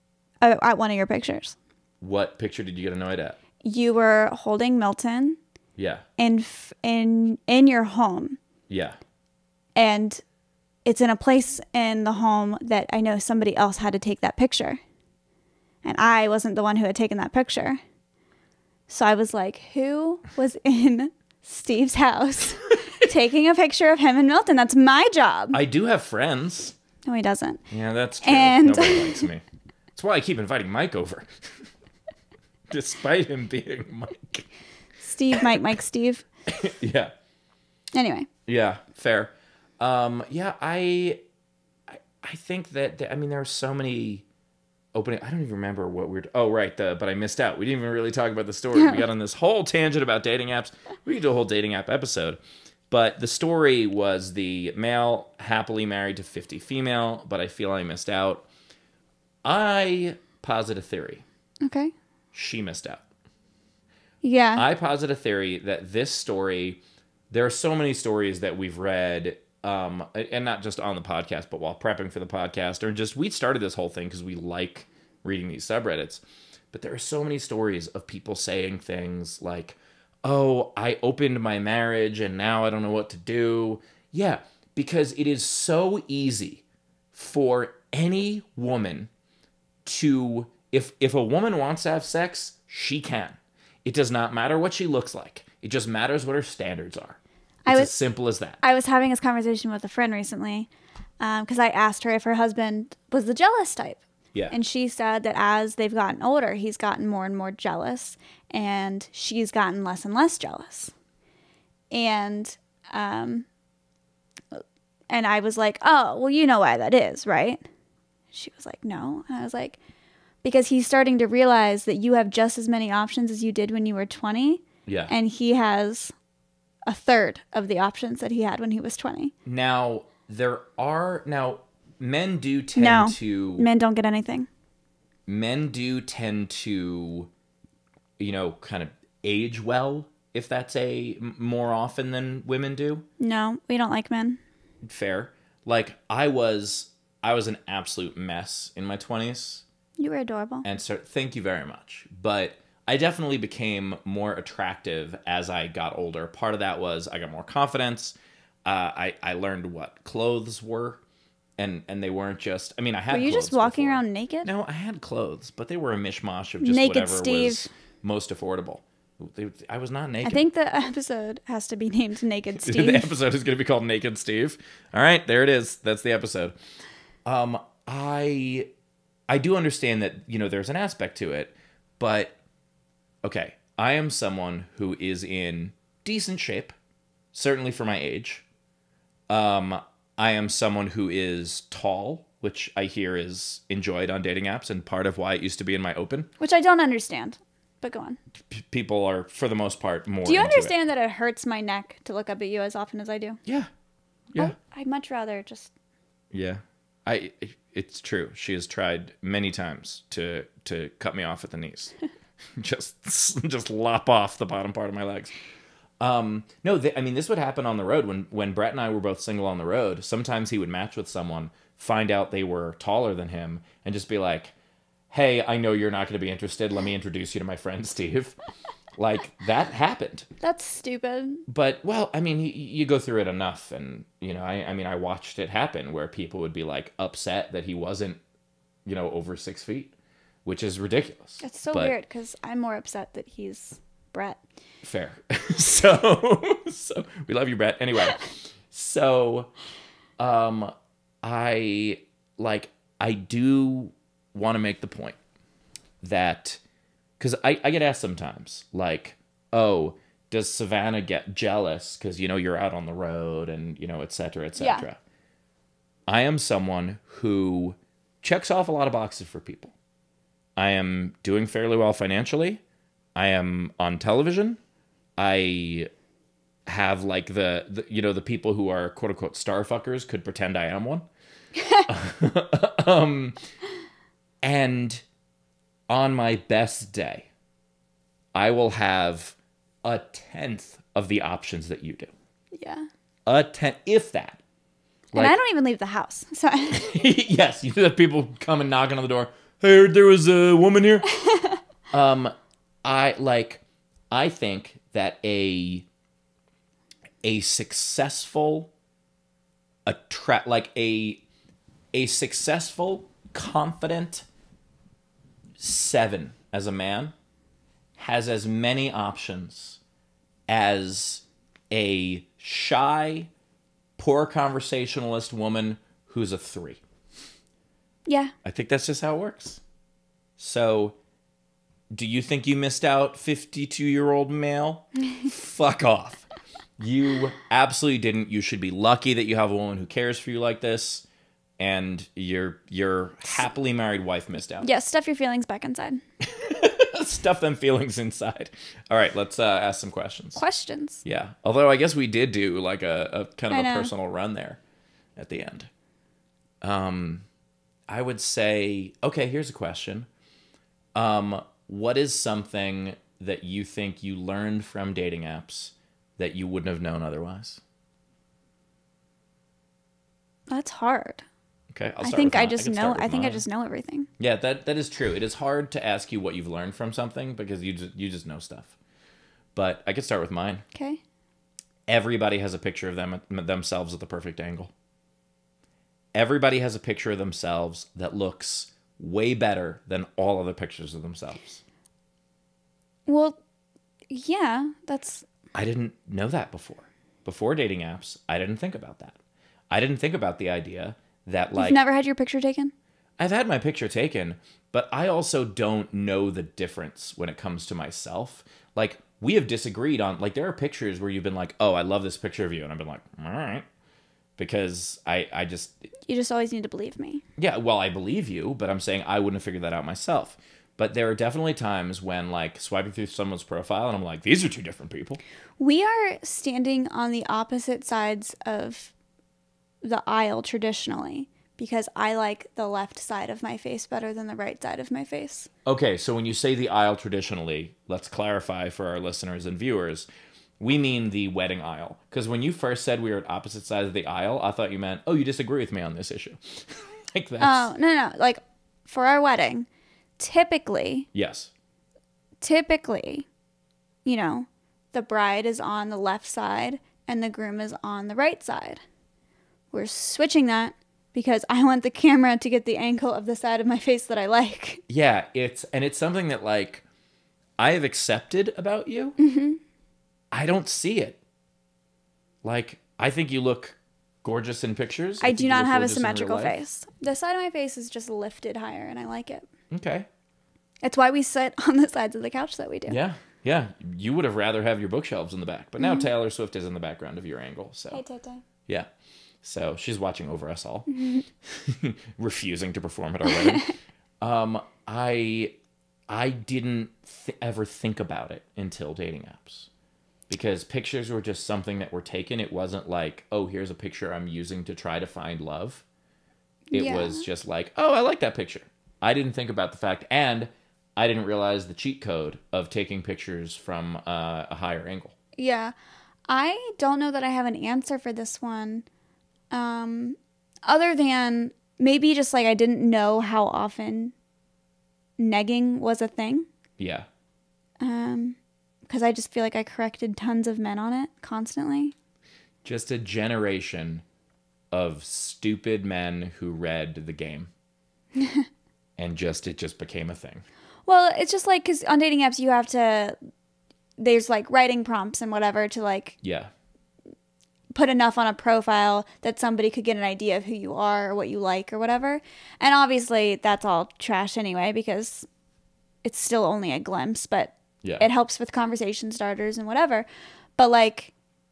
at one of your pictures. What picture did you get annoyed at? You were holding Milton, Yeah. in your home. Yeah. And it's in a place in the home that I know somebody else had to take that picture. And I wasn't the one who had taken that picture. So I was like, who was in Steve's house taking a picture of him and Milton? That's my job. I do have friends. No, he doesn't. Yeah, that's true. And nobody likes me. That's why I keep inviting Mike over. Despite him being Mike. Steve, Mike, Steve. Yeah. Anyway. Yeah, fair. Yeah, I think that, I mean, there are so many opening. I don't even remember what we're. Oh, right. But I missed out. We didn't even really talk about the story. We got on this whole tangent about dating apps. We could do a whole dating app episode. But the story was the male happily married to 50 female, but I feel I missed out. I posit a theory. Okay. She missed out. Yeah. I posit a theory that this story, there are so many stories that we've read, and not just on the podcast, but while prepping for the podcast, or just, we started this whole thing because we like reading these subreddits. But there are so many stories of people saying things like, oh, I opened my marriage and now I don't know what to do. Yeah, because it is so easy for any woman to, if a woman wants to have sex, she can. It does not matter what she looks like. It just matters what her standards are. It's as simple as that. I was having this conversation with a friend recently because I asked her if her husband was the jealous type. Yeah. And she said that as they've gotten older, he's gotten more and more jealous, and she's gotten less and less jealous. And I was like, oh, well, you know why that is, right? She was like, no. And I was like, because he's starting to realize that you have just as many options as you did when you were 20. Yeah. And he has a third of the options that he had when he was 20. Now, men do tend to... men don't get anything. Men do tend to, kind of age well, if that's more often than women do. No, we don't like men. Fair. Like, I was an absolute mess in my 20s. You were adorable. And so, thank you very much. But I definitely became more attractive as I got older. Part of that was I got more confidence. I learned what clothes were. And they weren't just... I mean, I had clothes. Were you just walking before. around naked? No, I had clothes, but they were a mishmash of just naked whatever Steve. Was most affordable. I was not naked. I think the episode has to be named Naked Steve. The episode is going to be called Naked Steve. All right, there it is. That's the episode. I do understand that, there's an aspect to it, but okay, I am someone who is in decent shape, certainly for my age. I am someone who is tall, which I hear is enjoyed on dating apps and part of why it used to be in my open. Which I don't understand, but go on. People are, for the most part, more Do you into understand that it hurts my neck to look up at you as often as I do? Yeah. Yeah. I'd much rather just... Yeah. It's true. She has tried many times to cut me off at the knees. just lop off the bottom part of my legs. This would happen on the road when Brett and I were both single on the road. Sometimes he would match with someone, find out they were taller than him, and just be like, hey, I know you're not going to be interested. Let me introduce you to my friend Steve. Like, that happened. That's stupid. But, well, I mean, you go through it enough, and, I watched it happen where people would be, like, upset that he wasn't, over 6 feet, which is ridiculous. That's so weird, because I'm more upset that he's Brett. Fair. So we love you, Brett. Anyway, so I do want to make the point that, because I get asked sometimes, like, oh, does Savannah get jealous because, you're out on the road and, et cetera, et cetera. Yeah. I am someone who checks off a lot of boxes for people. I am doing fairly well financially. I am on television. I have like the people who are quote unquote star fuckers could pretend I am one. And on my best day, I will have 1/10 of the options that you do. Yeah. 1/10, if that. And I don't even leave the house. So yes, you have people come and knocking on the door. Hey, I heard there was a woman here. I think that a successful a successful, confident 7 as a man has as many options as a shy, poor conversationalist woman who's a 3. Yeah. I think that's just how it works. So, do you think you missed out, 52-year-old male? Fuck off. You absolutely didn't. You should be lucky that you have a woman who cares for you like this, and your happily married wife missed out. Yeah, stuff your feelings back inside. Stuff them feelings inside. All right, let's ask some questions. Questions. Yeah. Although I guess we did do like a kind of I a know. personal run there at the end. I would say, okay, here's a question. What is something that you think you learned from dating apps that you wouldn't have known otherwise? That's hard. Okay, I'll I start think with I mine. just can know. start with I think I mine. just know everything. Yeah, that is true. It is hard to ask you what you've learned from something because you just know stuff. But I could start with mine. Okay. Everybody has a picture of themselves at the perfect angle. Everybody has a picture of themselves that looks way better than all other pictures of themselves. Well, yeah, that's... I didn't know that before. Before dating apps, I didn't think about that. I didn't think about the idea that, like... You've never had your picture taken? I've had my picture taken, but I also don't know the difference when it comes to myself. Like, we have disagreed on... Like, there are pictures where you've been like, oh, I love this picture of you. And I've been like, all right. Because I just... You just always need to believe me. Yeah, well, I believe you, but I'm saying I wouldn't have figured that out myself. But there are definitely times when, like, swiping through someone's profile and I'm like, these are 2 different people. We are standing on the opposite sides of the aisle traditionally because I like the left side of my face better than the right side of my face. Okay, so when you say the aisle traditionally, let's clarify for our listeners and viewers, we mean the wedding aisle. Because when you first said we were at opposite sides of the aisle, I thought you meant, oh, you disagree with me on this issue. Like that's... Oh, no. Like, for our wedding, typically, Yes. you know, the bride is on the left side and the groom is on the right side. We're switching that because I want the camera to get the angle of the side of my face that I like. Yeah, it's something that, like, I have accepted about you. Mm-hmm. I don't see it. Like, I think you look gorgeous in pictures. I do not have a gorgeous in real symmetrical life. face. The side of my face is just lifted higher and I like it. Okay. It's why we sit on the sides of the couch that we do. Yeah. Yeah. You would have rather have your bookshelves in the back. But now Taylor Swift is in the background of your angle. So Hey, Tete. yeah. So she's watching over us all. Refusing to perform at our wedding. I didn't ever think about it until dating apps. Because pictures were just something that were taken. It wasn't like, oh, here's a picture I'm using to try to find love. It was just like, oh, I like that picture. I didn't think about the fact, and I didn't realize the cheat code of taking pictures from a higher angle. Yeah. I don't know that I have an answer for this one. Other than maybe just like I didn't know how often negging was a thing. Yeah. Because I just feel like I corrected tons of men on it constantly. Just a generation of stupid men who read the game. And it just became a thing. Well, it's just like, because on dating apps you have to, there's like writing prompts and whatever to like Yeah. put enough on a profile that somebody could get an idea of who you are or what you like or whatever. And obviously that's all trash anyway because it's still only a glimpse, but Yeah. it helps with conversation starters and whatever. But like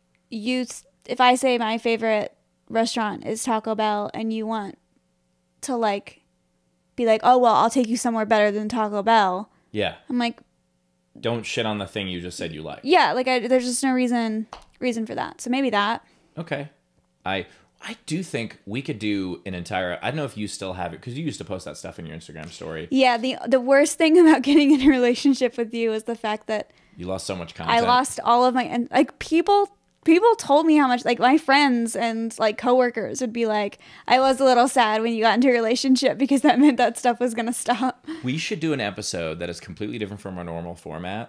if I say my favorite restaurant is Taco Bell and you want to like be like, oh, well, I'll take you somewhere better than Taco Bell. Yeah. I'm like, Don't shit on the thing you just said you like. yeah, like there's just no reason for that. So maybe that. Okay. I do think we could do an entire... I don't know if you still have it, because you used to post that stuff in your Instagram story. Yeah, the worst thing about getting in a relationship with you is the fact that You lost so much content. I lost all of my... And like people told me how much... Like my friends and like coworkers would be like, I was a little sad when you got into a relationship because that meant that stuff was going to stop. We should do an episode that is completely different from our normal format,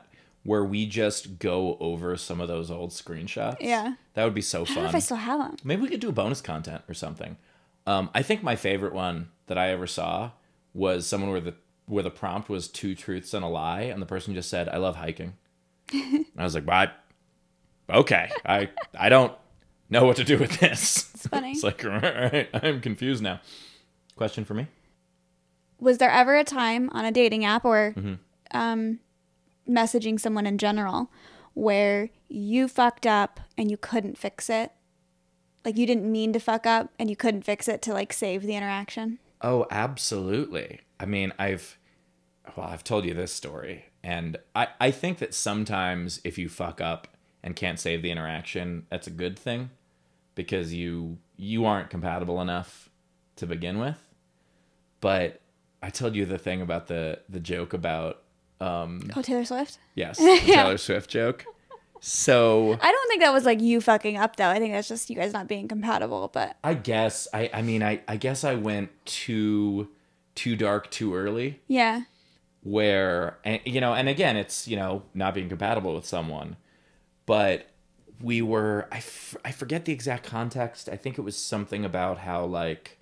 where we just go over some of those old screenshots. Yeah. That would be so fun. I don't know if I still have them. Maybe we could do bonus content or something. I think my favorite one that I ever saw was someone where the prompt was 2 truths and a lie, and the person just said, "I love hiking." And I was like, "What? Okay, I don't know what to do with this." It's funny. It's like, all right, I'm confused now. Question for me? Was there ever a time on a dating app or messaging someone in general where you fucked up and you couldn't fix it? Like, you didn't mean to fuck up and you couldn't fix it to, like, save the interaction? Oh, absolutely. I mean, I've told you this story, and I think that sometimes if you fuck up and can't save the interaction, that's a good thing, because you aren't compatible enough to begin with. But I told you the thing about the joke about Taylor Swift? yes, the Taylor Swift joke. So I don't think that was like you fucking up, though. I think that's just you guys not being compatible. But I guess I guess I went too dark too early. Yeah. Where, and again, it's, not being compatible with someone, but we were, I forget the exact context. I think it was something about how, like,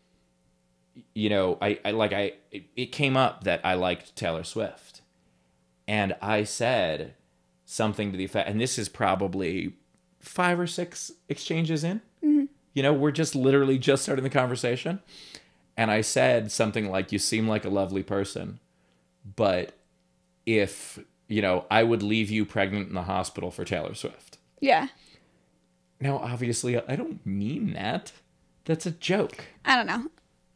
it came up that I liked Taylor Swift, and I said something to the effect, and this is probably 5 or 6 exchanges in, we're just literally just starting the conversation. And I said something like, "You seem like a lovely person, but if, I would leave you pregnant in the hospital for Taylor Swift." Yeah. Now, obviously, I don't mean that. That's a joke. I don't know.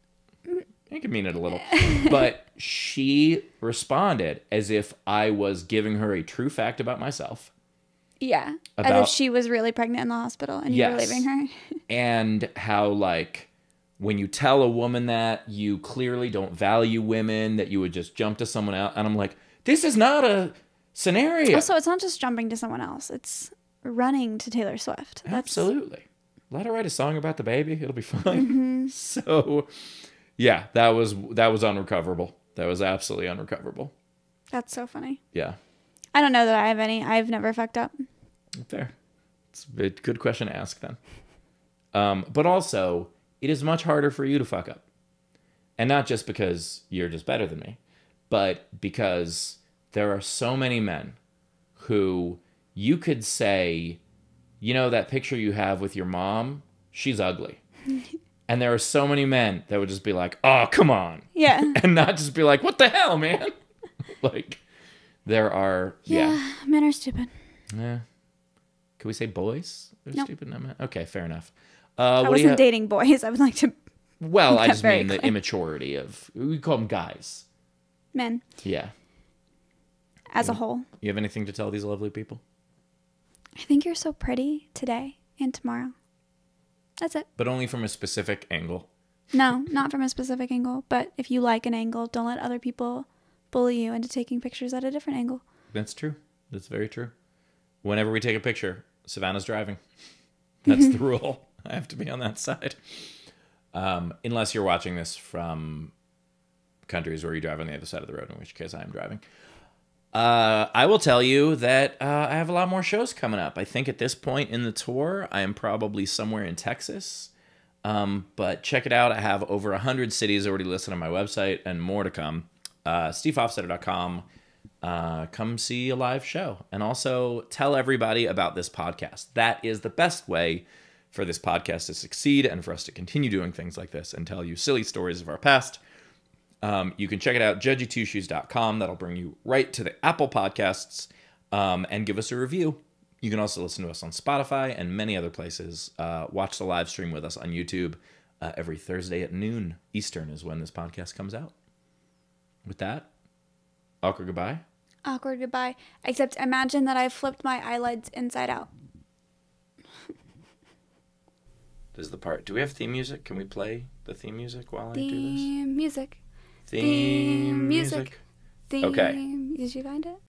I can mean it a little. But she responded as if I was giving her a true fact about myself. Yeah. As if she was really pregnant in the hospital and you were leaving her. And how, like, when you tell a woman that, you clearly don't value women, that you would just jump to someone else. And I'm like, this is not a scenario. Also, it's not just jumping to someone else. It's running to Taylor Swift. Absolutely. Let her write a song about the baby. It'll be fine. So, yeah, that was unrecoverable. That was absolutely unrecoverable. That's so funny. Yeah. I don't know that I have any. I've never fucked up. Fair. It's a good question to ask then. But also, it is much harder for you to fuck up. And not just because you're just better than me, but because there are so many men who you could say, that picture you have with your mom, she's ugly. And there are so many men that would just be like, "Oh, come on." Yeah. And not just be like, "What the hell, man?" Like, there are, men are stupid. Yeah. Can we say boys? They're Nope. stupid? No, okay, fair enough. I wasn't dating boys. I would like to. Well, I just mean clear. the immaturity of, we call them guys. Men. Yeah. As a whole. You have anything to tell these lovely people? I think you're so pretty today and tomorrow. That's it. But only from a specific angle. No, not from a specific angle. But if you like an angle, don't let other people bully you into taking pictures at a different angle. That's true. That's very true. Whenever we take a picture, Savannah's driving. That's the rule. I have to be on that side. Unless you're watching this from countries where you drive on the other side of the road, in which case I am driving. I will tell you that I have a lot more shows coming up. I think at this point in the tour, I am probably somewhere in Texas. But check it out. I have over 100 cities already listed on my website and more to come. SteveHofstetter.com. Come see a live show. And also tell everybody about this podcast. That is the best way for this podcast to succeed and for us to continue doing things like this and tell you silly stories of our past. You can check it out, judgy2shoes.com. That'll bring you right to the Apple Podcasts, and give us a review. You can also listen to us on Spotify and many other places. Watch the live stream with us on YouTube every Thursday at noon Eastern is when this podcast comes out. With that, awkward goodbye. Awkward goodbye. Except imagine that I flipped my eyelids inside out. This is the part. Do we have theme music? Can we play the theme music while I do this? Theme music. Theme music. Theme. Okay. Did you find it?